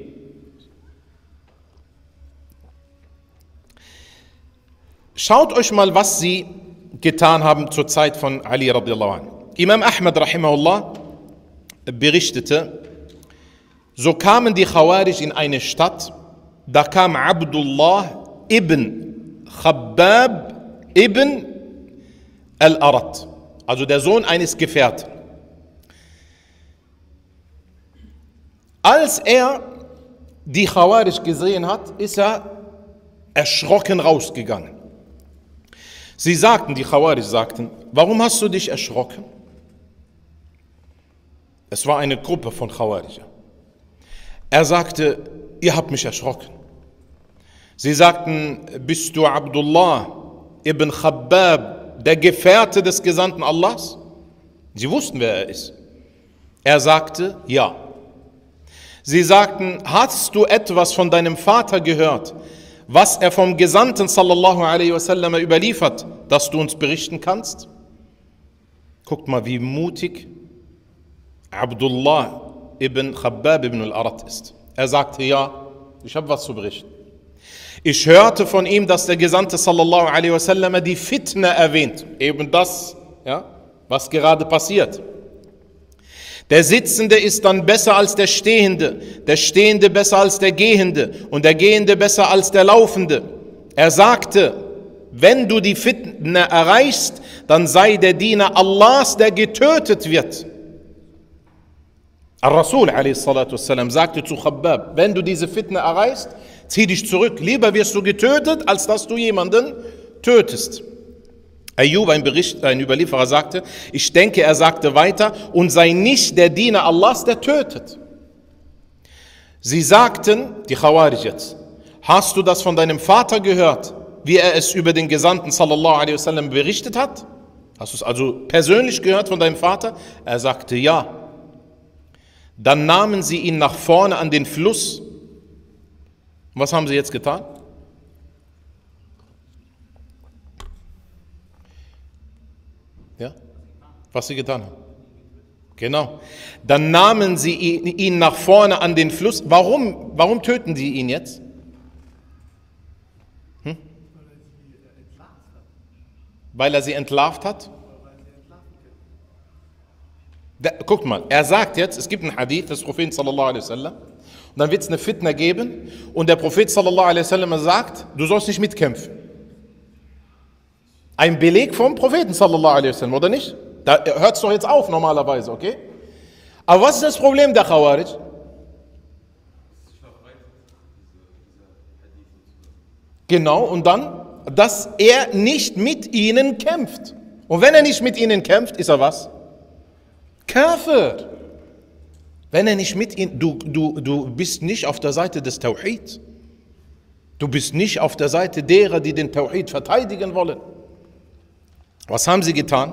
Schaut euch mal, was sie getan haben zur Zeit von Ali radiallahu anh. Imam Ahmad rahimahullah berichtete, so kamen die Khawarij in eine Stadt, da kam Abdullah ibn Khabbab ibn al-Arat, also der Sohn eines Gefährten. Als er die Khawarij gesehen hat, ist er erschrocken rausgegangen. Die Khawarij sagten, warum hast du dich erschrocken? Es war eine Gruppe von Khawarij. Er sagte, ihr habt mich erschrocken. Sie sagten, bist du Abdullah ibn Khabbab, der Gefährte des Gesandten Allahs? Sie wussten, wer er ist. Er sagte, ja. Sie sagten, hast du etwas von deinem Vater gehört, was er vom Gesandten sallallahu alaihi wasallam überliefert, dass du uns berichten kannst? Guckt mal, wie mutig Abdullah ibn Khabbab ibn al-Arat ist. Er sagte, ja, ich habe was zu berichten. Ich hörte von ihm, dass der Gesandte sallallahu alaihi wasallam die Fitna erwähnt. Eben das, ja, was gerade passiert. Der Sitzende ist dann besser als der Stehende besser als der Gehende und der Gehende besser als der Laufende. Er sagte, wenn du die Fitna erreichst, dann sei der Diener Allahs, der getötet wird. Al-Rasul a.s. sagte zu Khabbab, wenn du diese Fitna erreichst, zieh dich zurück, lieber wirst du getötet, als dass du jemanden tötest. Ayyub, ein Überlieferer, sagte, ich denke, er sagte weiter, und sei nicht der Diener Allahs, der tötet. Sie sagten, die Khawarij jetzt, hast du das von deinem Vater gehört, wie er es über den Gesandten sallallahu alaihi wasallam berichtet hat? Hast du es also persönlich gehört von deinem Vater? Er sagte, ja. Dann nahmen sie ihn nach vorne an den Fluss. Und was haben sie jetzt getan? Ja? Was sie getan haben. Genau. Dann nahmen sie ihn nach vorne an den Fluss. Warum töten sie ihn jetzt? Weil er sie entlarvt hat? Guckt mal, er sagt jetzt, es gibt einen Hadith des Propheten sallallahu alaihi wasallam und dann wird es eine Fitna geben und der Prophet sallallahu alaihi wasallam sagt, du sollst nicht mitkämpfen. Ein Beleg vom Propheten sallallahu alaihi wasallam, oder nicht? Da hört es doch jetzt auf normalerweise, okay? Aber was ist das Problem der Khawarij? Genau, und dann, dass er nicht mit ihnen kämpft. Und wenn er nicht mit ihnen kämpft, ist er was? Kafir. Wenn er nicht mit ihnen, du bist nicht auf der Seite des Tawhid. Du bist nicht auf der Seite derer, die den Tawhid verteidigen wollen. Was haben sie getan?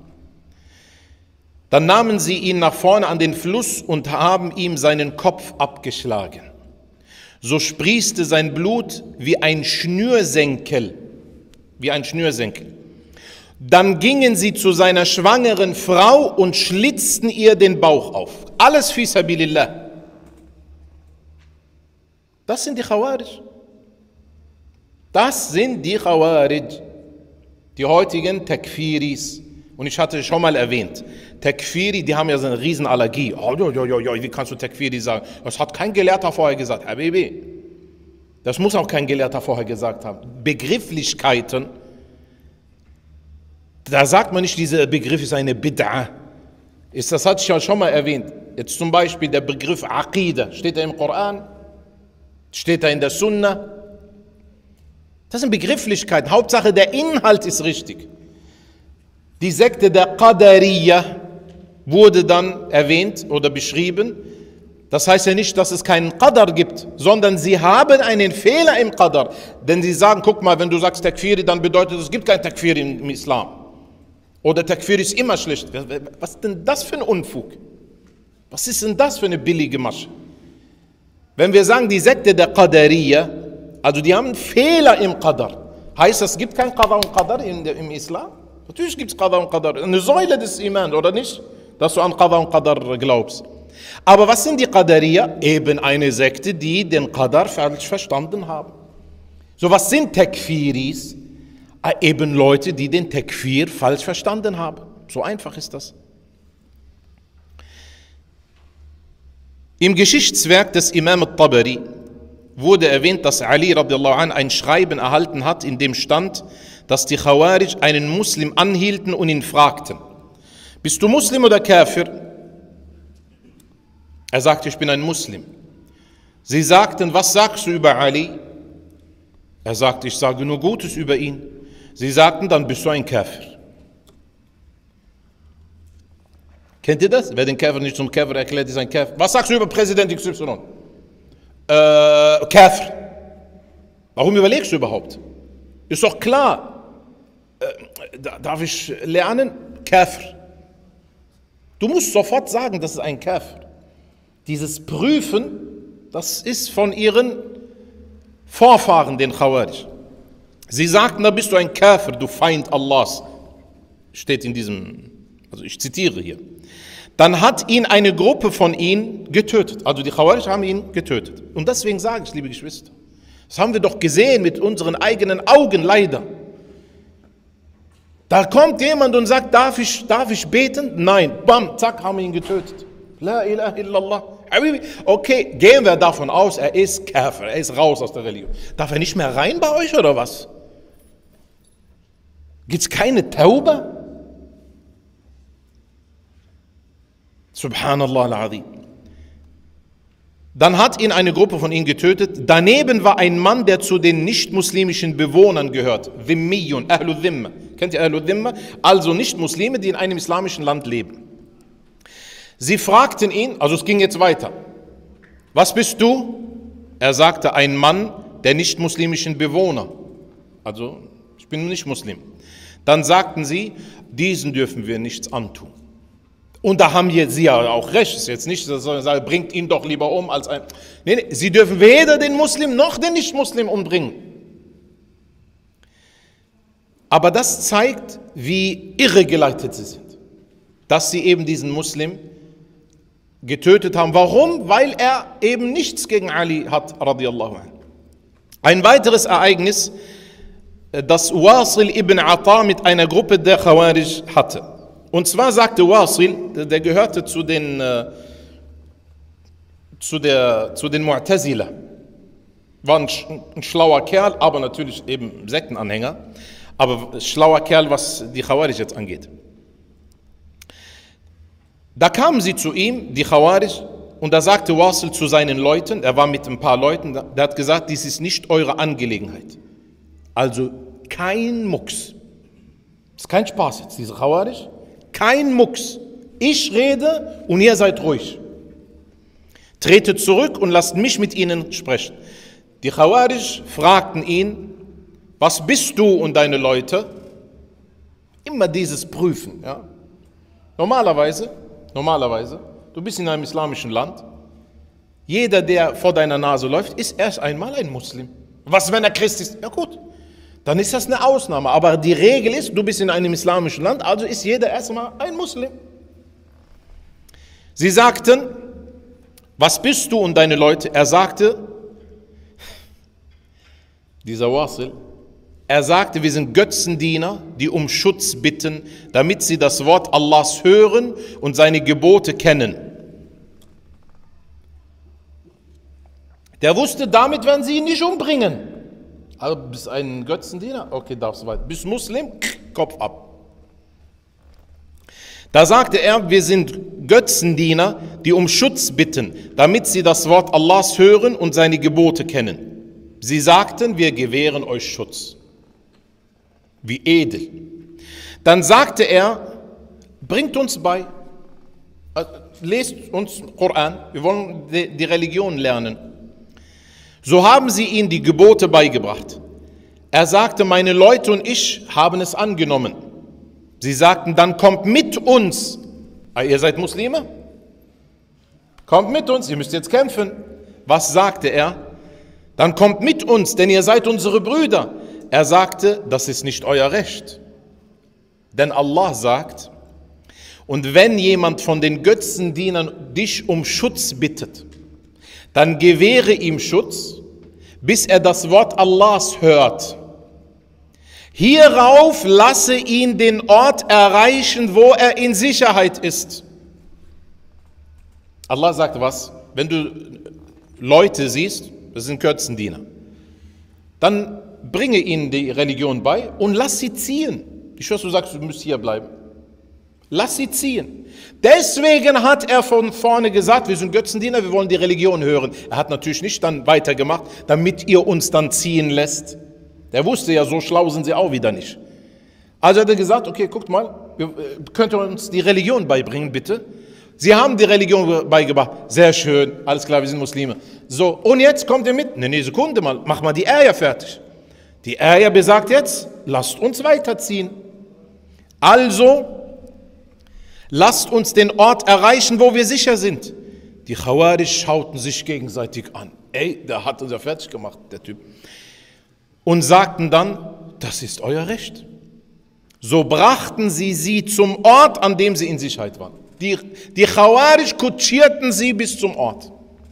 Dann nahmen sie ihn nach vorne an den Fluss und haben ihm seinen Kopf abgeschlagen. So sprießte sein Blut wie ein Schnürsenkel. Wie ein Schnürsenkel. Dann gingen sie zu seiner schwangeren Frau und schlitzten ihr den Bauch auf. Alles fi sabilillah. Das sind die Khawarij. Das sind die Khawarij. Die heutigen Takfiris. Und ich hatte schon mal erwähnt, Takfiri, die haben ja so eine Riesenallergie. Oh, wie kannst du Takfiri sagen? Das hat kein Gelehrter vorher gesagt. Habibi, das muss auch kein Gelehrter vorher gesagt haben. Begrifflichkeiten, da sagt man nicht, dieser Begriff ist eine Bid'a. Das hatte ich ja schon mal erwähnt. Jetzt zum Beispiel der Begriff Aqida. Steht er im Koran? Steht er in der Sunna? Das sind Begrifflichkeiten. Hauptsache der Inhalt ist richtig. Die Sekte der Qadariyya wurde dann erwähnt oder beschrieben. Das heißt ja nicht, dass es keinen Qadar gibt, sondern sie haben einen Fehler im Qadar. Denn sie sagen, guck mal, wenn du sagst Takfiri, dann bedeutet es gibt kein Takfiri im Islam. Oder Takfiri ist immer schlecht. Was ist denn das für ein Unfug? Was ist denn das für eine billige Masche? Wenn wir sagen, die Sekte der Qadariyya, also die haben einen Fehler im Qadar. Heißt das, es gibt kein Qadar und Qadar im Islam? Natürlich gibt es Qadar und Qadar. Eine Säule des Iman, oder nicht? Dass du an Qadar und Qadar glaubst. Aber was sind die Qadariyya? Eben eine Sekte, die den Qadar falsch verstanden haben. So, was sind Takfiris? Eben Leute, die den Takfir falsch verstanden haben. So einfach ist das. Im Geschichtswerk des Imam al-Tabari wurde erwähnt, dass Ali radiallahu anh ein Schreiben erhalten hat, in dem stand, dass die Khawarij einen Muslim anhielten und ihn fragten, bist du Muslim oder Kafir? Er sagte, ich bin ein Muslim. Sie sagten, was sagst du über Ali? Er sagte, ich sage nur Gutes über ihn. Sie sagten, dann bist du ein Kafir. Kennt ihr das? Wer den Kafir nicht zum Kafir erklärt, ist ein Kafir. Was sagst du über Präsident XY? Kafir. Warum überlegst du überhaupt? Ist doch klar. Darf ich lernen? Kafir. Du musst sofort sagen, das ist ein Kafir. Dieses Prüfen, das ist von ihren Vorfahren, den Khawarij. Sie sagten, da bist du ein Kafir, du Feind Allahs. Steht in diesem, also ich zitiere hier. Dann hat ihn eine Gruppe von ihnen getötet. Also die Khawarij haben ihn getötet. Und deswegen sage ich, liebe Geschwister, das haben wir doch gesehen mit unseren eigenen Augen, leider. Da kommt jemand und sagt, darf ich beten? Nein, bam, zack, haben wir ihn getötet. La ilaha illallah. Okay, gehen wir davon aus, er ist Kafir, er ist raus aus der Religion. Darf er nicht mehr rein bei euch oder was? Gibt es keine Tauba? Subhanallah al-Azim. Dann hat ihn eine Gruppe von ihnen getötet. Daneben war ein Mann, der zu den nicht-muslimischen Bewohnern gehört. Dhimmiyun, Ahlul Dhimma. Kennt ihr Ahlul Dhimma? Also Nicht-Muslime, die in einem islamischen Land leben. Sie fragten ihn, also es ging jetzt weiter. Was bist du? Er sagte, ein Mann der nicht-muslimischen Bewohner. Also, ich bin nicht Muslim. Dann sagten sie, diesen dürfen wir nichts antun. Und da haben sie ja auch recht. Es ist jetzt nicht, dass sie sagen, bringt ihn doch lieber um als ein... Nee, sie dürfen weder den Muslim noch den Nicht-Muslim umbringen. Aber das zeigt, wie irregeleitet sie sind. Dass sie eben diesen Muslim getötet haben. Warum? Weil er eben nichts gegen Ali hat, radiallahu anh. Ein weiteres Ereignis das Wasil ibn Ata mit einer Gruppe der Khawarij hatte. Und zwar sagte Wasil, der gehörte zu den Mu'tazila, war ein schlauer Kerl, aber natürlich eben Sektenanhänger, aber schlauer Kerl, was die Khawarij jetzt angeht. Da kamen sie zu ihm, die Khawarij, und da sagte Wasil zu seinen Leuten, er war mit ein paar Leuten, der hat gesagt, dies ist nicht eure Angelegenheit. Also kein Mucks. Das ist kein Spaß jetzt, diese Khawarij. Kein Mucks. Ich rede und ihr seid ruhig. Tretet zurück und lasst mich mit ihnen sprechen. Die Khawarij fragten ihn, was bist du und deine Leute? Immer dieses Prüfen. Ja? Normalerweise, du bist in einem islamischen Land, jeder, der vor deiner Nase läuft, ist erst einmal ein Muslim. Was, wenn er Christ ist? Ja gut, dann ist das eine Ausnahme. Aber die Regel ist, du bist in einem islamischen Land, also ist jeder erstmal ein Muslim. Sie sagten, was bist du und deine Leute? Er sagte, dieser Wasil, er sagte, wir sind Götzendiener, die um Schutz bitten, damit sie das Wort Allahs hören und seine Gebote kennen. Der wusste, damit werden sie ihn nicht umbringen. Aber bist ein Götzendiener? Okay, darfst du weiter. Bist Muslim? Kopf ab. Da sagte er, wir sind Götzendiener, die um Schutz bitten, damit sie das Wort Allahs hören und seine Gebote kennen. Sie sagten, wir gewähren euch Schutz. Wie edel. Dann sagte er, bringt uns bei, lest uns Koran, wir wollen die Religion lernen. So haben sie ihnen die Gebote beigebracht. Er sagte, meine Leute und ich haben es angenommen. Sie sagten, dann kommt mit uns. Ihr seid Muslime? Kommt mit uns, ihr müsst jetzt kämpfen. Was sagte er? Dann kommt mit uns, denn ihr seid unsere Brüder. Er sagte, das ist nicht euer Recht. Denn Allah sagt, und wenn jemand von den Götzendienern dich um Schutz bittet, dann gewähre ihm Schutz, bis er das Wort Allahs hört. Hierauf lasse ihn den Ort erreichen, wo er in Sicherheit ist. Allah sagt was? Wenn du Leute siehst, das sind Götzendiener, dann bringe ihnen die Religion bei und lass sie ziehen. Ich weiß, du sagst, du musst hier bleiben. Lass sie ziehen. Deswegen hat er von vorne gesagt, wir sind Götzendiener, wir wollen die Religion hören. Er hat natürlich nicht dann weitergemacht, damit ihr uns dann ziehen lässt. Der wusste ja, so schlau sind sie auch wieder nicht. Also hat er gesagt, okay, guckt mal, könnt ihr uns die Religion beibringen, bitte? Sie haben die Religion beigebracht. Sehr schön, alles klar, wir sind Muslime. So, und jetzt kommt ihr mit? Nee, Sekunde mal, mach mal die Ayah fertig. Die Ayah besagt jetzt, lasst uns weiterziehen. Also, lasst uns den Ort erreichen, wo wir sicher sind. Die Khawarij schauten sich gegenseitig an. Ey, der hat uns ja fertig gemacht, der Typ. Und sagten dann, das ist euer Recht. So brachten sie zum Ort, an dem sie in Sicherheit waren. Die Khawarij kutschierten sie bis zum Ort.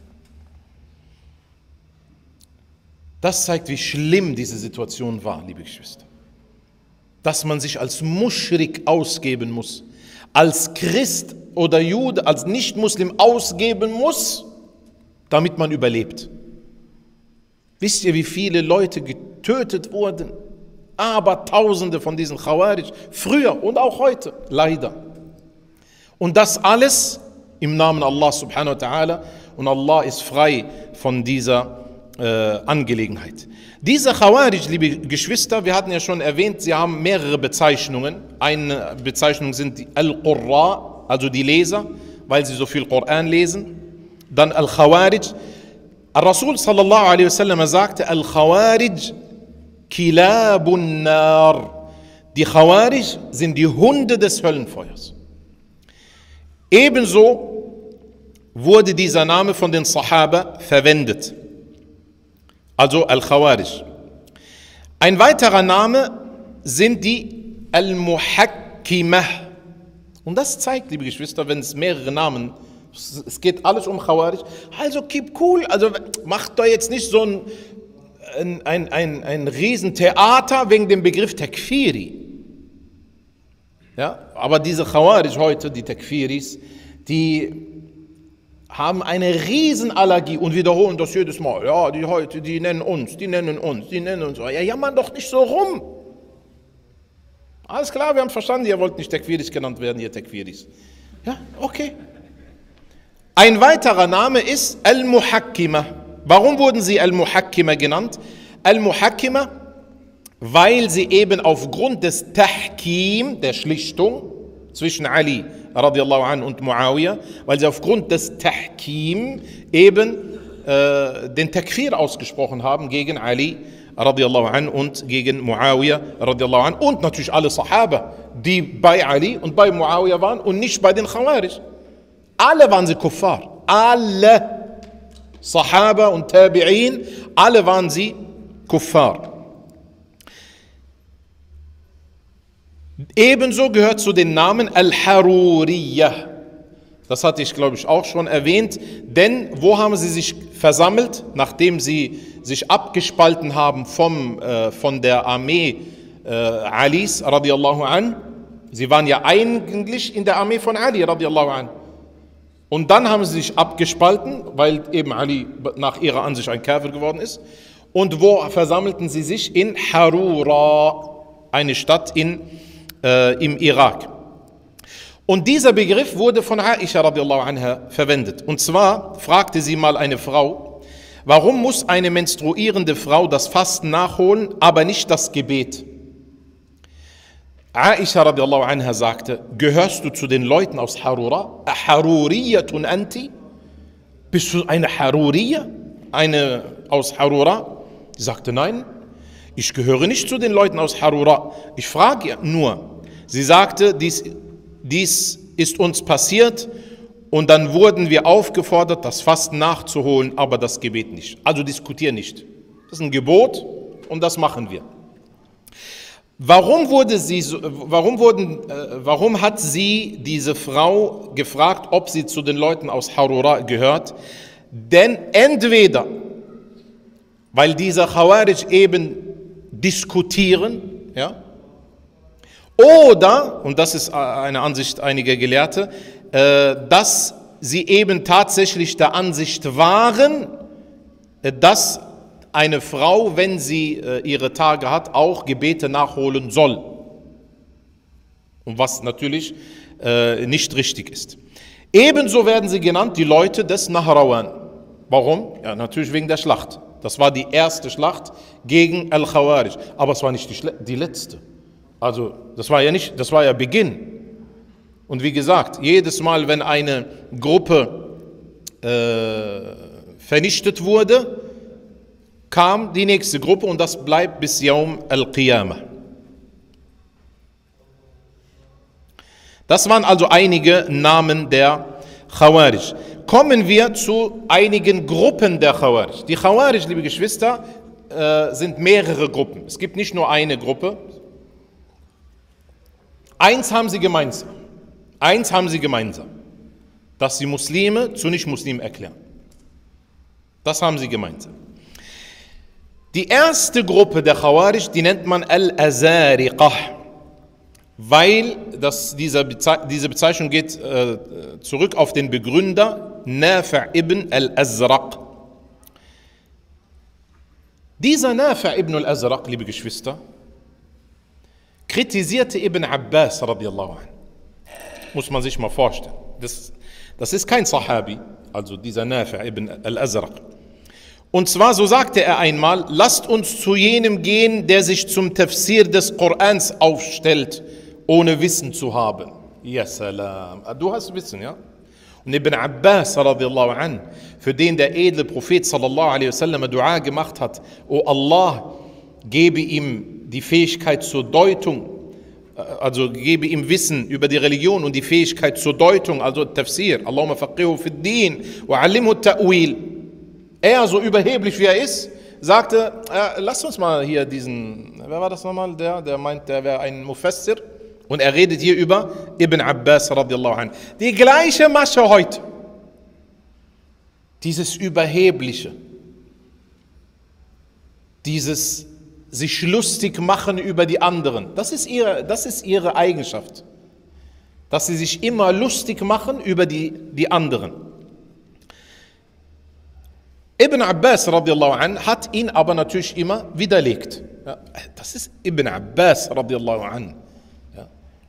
Das zeigt, wie schlimm diese Situation war, liebe Geschwister. Dass man sich als Muschrik ausgeben muss, als Christ oder Jude, als Nicht-Muslim ausgeben muss, damit man überlebt. Wisst ihr, wie viele Leute getötet wurden? Aber Tausende von diesen Khawarij, früher und auch heute, leider. Und das alles im Namen Allah subhanahu wa ta'ala, und Allah ist frei von dieser Angelegenheit. Diese Khawarij, liebe Geschwister, wir hatten ja schon erwähnt, sie haben mehrere Bezeichnungen. Eine Bezeichnung sind die Al-Qurra, also die Leser, weil sie so viel Koran lesen. Dann Al-Khawarij. Al-Rasul sallallahu alaihi wasallam sagte, Al-Khawarij kilabun nar. Die Khawarij sind die Hunde des Höllenfeuers. Ebenso wurde dieser Name von den Sahaba verwendet. Also Al-Khawarij. Ein weiterer Name sind die Al-Muhakkimah. Und das zeigt, liebe Geschwister, wenn es mehrere Namen, es geht alles um Khawarij. Also keep cool, also macht da jetzt nicht so ein ein Riesentheater wegen dem Begriff Takfiri. Ja? Aber diese Khawarij heute, die Takfiris, die haben eine Riesenallergie und wiederholen das jedes Mal. Ja, die heute, die nennen uns. Ja, jammern doch nicht so rum. Alles klar, wir haben verstanden, ihr wollt nicht Takfiris genannt werden, ihr Takfiris. Ja, okay. Ein weiterer Name ist Al-Muhakkima. Warum wurden sie Al-Muhakkima genannt? Al-Muhakkima, weil sie eben aufgrund des Tahkim, der Schlichtung zwischen Ali radiallahu anhu und Muawiyah, weil sie aufgrund des Tahkim eben den Takfir ausgesprochen haben gegen Ali radiallahu anhu und gegen Muawiyah radiallahu anhu und natürlich alle Sahaba, die bei Ali und bei Muawiyah waren und nicht bei den Khawarij. Alle waren sie Kuffar. Alle Sahaba und Tabi'in, alle waren sie Kuffar. Ebenso gehört zu den Namen Al-Haruriyah. Das hatte ich, glaube ich, auch schon erwähnt. Denn wo haben sie sich versammelt, nachdem sie sich abgespalten haben von der Armee Alis radiallahu an? Sie waren ja eigentlich in der Armee von Ali radiallahu an. Und dann haben sie sich abgespalten, weil eben Ali nach ihrer Ansicht ein Kafir geworden ist. Und wo versammelten sie sich? In Harura, eine Stadt im Irak. Und dieser Begriff wurde von Aisha radiallahu anha verwendet. Und zwar fragte sie mal eine Frau, warum muss eine menstruierende Frau das Fasten nachholen, aber nicht das Gebet? Aisha radiallahu anha sagte, gehörst du zu den Leuten aus Harura? Haruriyatun anti? Bist du eine Haruriya? Eine aus Harura? Sie sagte, nein, ich gehöre nicht zu den Leuten aus Harura. Ich frage nur. Sie sagte, dies ist uns passiert und dann wurden wir aufgefordert, das Fasten nachzuholen, aber das Gebet nicht. Also diskutier nicht. Das ist ein Gebot und das machen wir. Warum hat sie diese Frau gefragt, ob sie zu den Leuten aus Harura gehört? Denn entweder, weil diese Khawarij eben diskutieren, ja, oder, und das ist eine Ansicht einiger Gelehrte, dass sie eben tatsächlich der Ansicht waren, dass eine Frau, wenn sie ihre Tage hat, auch Gebete nachholen soll. Und was natürlich nicht richtig ist. Ebenso werden sie genannt, die Leute des Nahrawan. Warum? Ja, natürlich wegen der Schlacht. Das war die erste Schlacht gegen Al-Khawarij. Aber es war nicht die letzte. Also das war ja Beginn. Und wie gesagt, jedes Mal, wenn eine Gruppe vernichtet wurde, kam die nächste Gruppe und das bleibt bis Yawm al-Qiyamah. Das waren also einige Namen der Khawarij. Kommen wir zu einigen Gruppen der Khawarij. Die Khawarij, liebe Geschwister, sind mehrere Gruppen. Es gibt nicht nur eine Gruppe. Eins haben sie gemeinsam, dass sie Muslime zu Nicht-Muslimen erklären. Das haben sie gemeinsam. Die erste Gruppe der Khawarij, die nennt man Al-Azariqah, weil diese Bezeichnung geht zurück auf den Begründer Nafi' ibn al-Azraq. Dieser Nafi' ibn al-Azraq, liebe Geschwister, kritisierte Ibn Abbas radiallahu anh. Muss man sich mal vorstellen. Das ist kein Sahabi, also dieser Nafi' ibn al-Azraq. Und zwar, so sagte er einmal, lasst uns zu jenem gehen, der sich zum Tafsir des Korans aufstellt, ohne Wissen zu haben. Ja salam. Du hast Wissen, ja? Und Ibn Abbas radiallahu anh, für den der edle Prophet sallallahu alaihi wasallam Dua gemacht hat, O Allah, gebe ihm die Fähigkeit zur Deutung, also gebe ihm Wissen über die Religion und die Fähigkeit zur Deutung, also Tafsir. Allahumma faqihu fid din wa allimhu ta'wil. Er, so überheblich wie er ist, sagte, lass uns mal hier wer war das nochmal, der meint, der wäre ein Mufassir. Und er redet hier über Ibn Abbas radiallahu anh. Die gleiche Masche heute. Dieses Überhebliche. dieses sich lustig machen über die anderen. Das ist ihre Eigenschaft, dass sie sich immer lustig machen über die anderen. Ibn Abbas radiallahu an hat ihn aber natürlich immer widerlegt. Ja, das ist Ibn Abbas radiallahu an. Ja.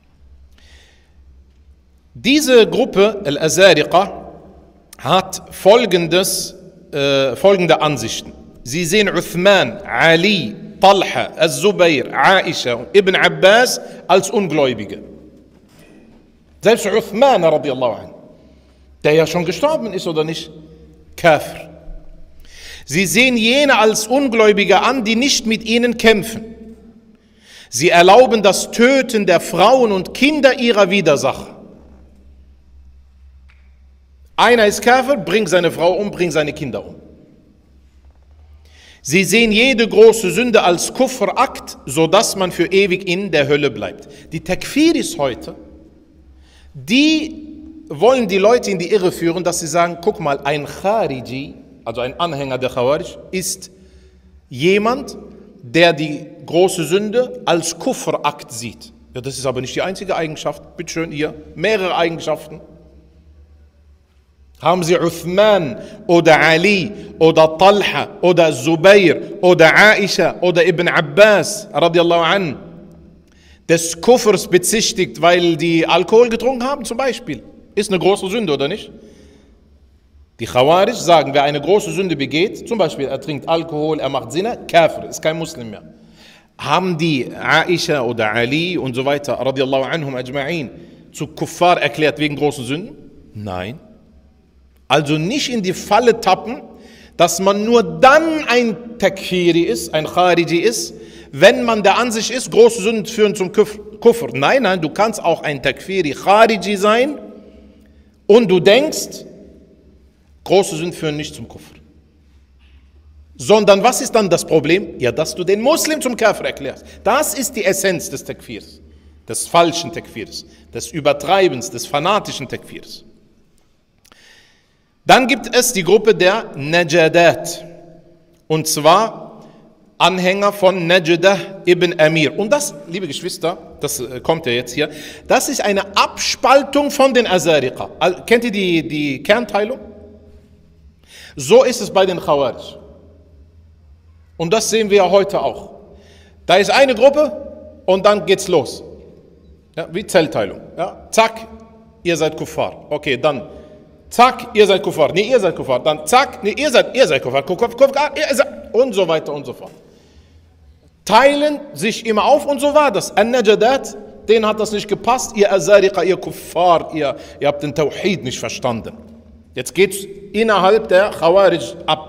Diese Gruppe, Al-Azariqa, hat folgende Ansichten. Sie sehen Uthman, Ali, Talha, Az-Zubayr, Aisha und Ibn Abbas als Ungläubige. Selbst Uthman radiallahu an, der ja schon gestorben ist oder nicht, Kafir. Sie sehen jene als Ungläubige an, die nicht mit ihnen kämpfen. Sie erlauben das Töten der Frauen und Kinder ihrer Widersacher. Einer ist Kafir, bringt seine Frau um, bringt seine Kinder um. Sie sehen jede große Sünde als Kufrakt, sodass man für ewig in der Hölle bleibt. Die Takfiris heute, die wollen die Leute in die Irre führen, dass sie sagen, guck mal, ein Khariji, also ein Anhänger der Khawarij, ist jemand, der die große Sünde als Kufrakt sieht. Ja, das ist aber nicht die einzige Eigenschaft. Bitte schön, hier, mehrere Eigenschaften. Haben Sie Uthman oder Ali oder Talha oder Zubayr oder Aisha oder Ibn Abbas radiallahu an des Kufrs bezichtigt, weil die Alkohol getrunken haben zum Beispiel? Ist eine große Sünde, oder nicht? Die Khawarij sagen, wer eine große Sünde begeht, zum Beispiel er trinkt Alkohol, er macht Zina, Kafir, ist kein Muslim mehr. Haben die Aisha oder Ali und so weiter, radiallahu anhum ajma'in, zu Kuffar erklärt wegen großen Sünden? Nein. Also nicht in die Falle tappen, dass man nur dann ein Takfiri ist, ein Khariji ist, wenn man der Ansicht ist, große Sünden führen zum Kufr. Nein, nein, du kannst auch ein Takfiri Khariji sein und du denkst, große Sünden führen nicht zum Kufr. Sondern was ist dann das Problem? Ja, dass du den Muslim zum Kafir erklärst. Das ist die Essenz des Takfirs, des falschen Takfirs, des Übertreibens, des fanatischen Takfirs. Dann gibt es die Gruppe der Najadat, und zwar Anhänger von Najdah ibn Amir. Und das, liebe Geschwister, das kommt ja jetzt hier, das ist eine Abspaltung von den Azariqa. Kennt ihr die Kernteilung? So ist es bei den Khawarij. Und das sehen wir ja heute auch. Da ist eine Gruppe und dann geht's los. Ja, wie Zellteilung. Ja, zack, ihr seid Kuffar. Okay, dann zack, ihr seid Kuffar. Nee, ihr seid Kuffar. Dann zack, nee, ihr seid Kuffar. Und so weiter und so fort. Teilen sich immer auf und so war das. An-Najadat, denen hat das nicht gepasst. Ihr Azariqa, ihr Kuffar, ihr habt den Tawhid nicht verstanden. Jetzt geht es innerhalb der Khawarij ab.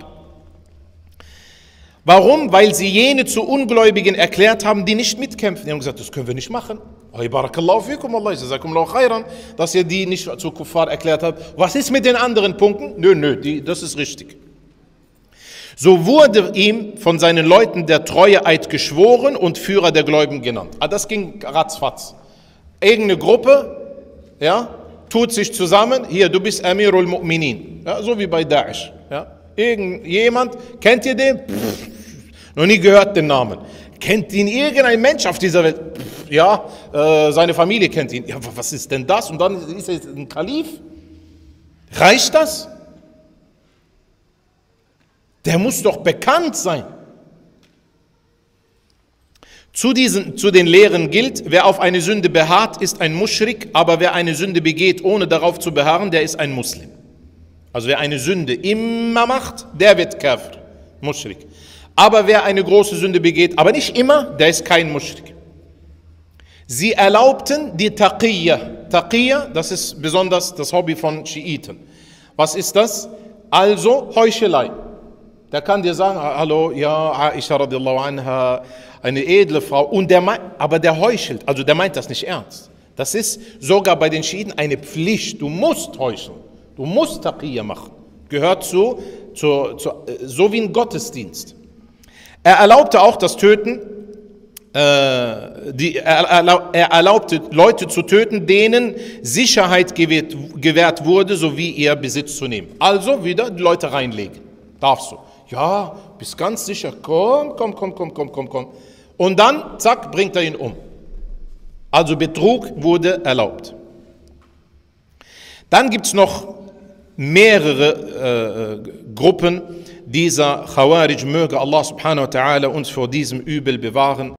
Warum? Weil sie jene zu Ungläubigen erklärt haben, die nicht mitkämpfen. Die haben gesagt, das können wir nicht machen. Barakallahu fikum, Allah, jazakumullahu khairan, dass ihr die nicht zu Kuffar erklärt habt. Was ist mit den anderen Punkten? Nö, das ist richtig. So wurde ihm von seinen Leuten der Treueeid geschworen und Führer der Gläubigen genannt. Das ging ratzfatz. Irgendeine Gruppe, ja, tut sich zusammen, hier, du bist Amirul Mu'minin, ja, so wie bei Daesh. Ja. Irgendjemand, kennt ihr den? Noch nie gehört den Namen. Kennt ihn irgendein Mensch auf dieser Welt? Ja, seine Familie kennt ihn. Ja, was ist denn das? Und dann ist er ein Kalif. Reicht das? Der muss doch bekannt sein. Zu den Lehren gilt, wer auf eine Sünde beharrt, ist ein Muschrik, aber wer eine Sünde begeht, ohne darauf zu beharren, der ist ein Muslim. Also wer eine Sünde immer macht, der wird Kafir, Muschrik. Aber wer eine große Sünde begeht, aber nicht immer, der ist kein Muschrik. Sie erlaubten die Taqiyya. Taqiyya, das ist besonders das Hobby von Schiiten. Was ist das? Also Heuchelei. Der kann dir sagen, hallo, ja, Aisha radiallahu anha, eine edle Frau, und aber der heuchelt, also der meint das nicht ernst. Das ist sogar bei den Schiiten eine Pflicht, du musst heucheln, du musst Taqiyya machen. Gehört so wie ein Gottesdienst. Er erlaubte auch das Töten, er erlaubte Leute zu töten, denen Sicherheit gewährt wurde, sowie ihr Besitz zu nehmen. Also wieder die Leute reinlegen, darfst du. Ja, bist ganz sicher, komm. Und dann, zack, bringt er ihn um. Also Betrug wurde erlaubt. Dann gibt es noch mehrere Gruppen dieser Khawarij. Möge Allah subhanahu wa ta'ala uns vor diesem Übel bewahren.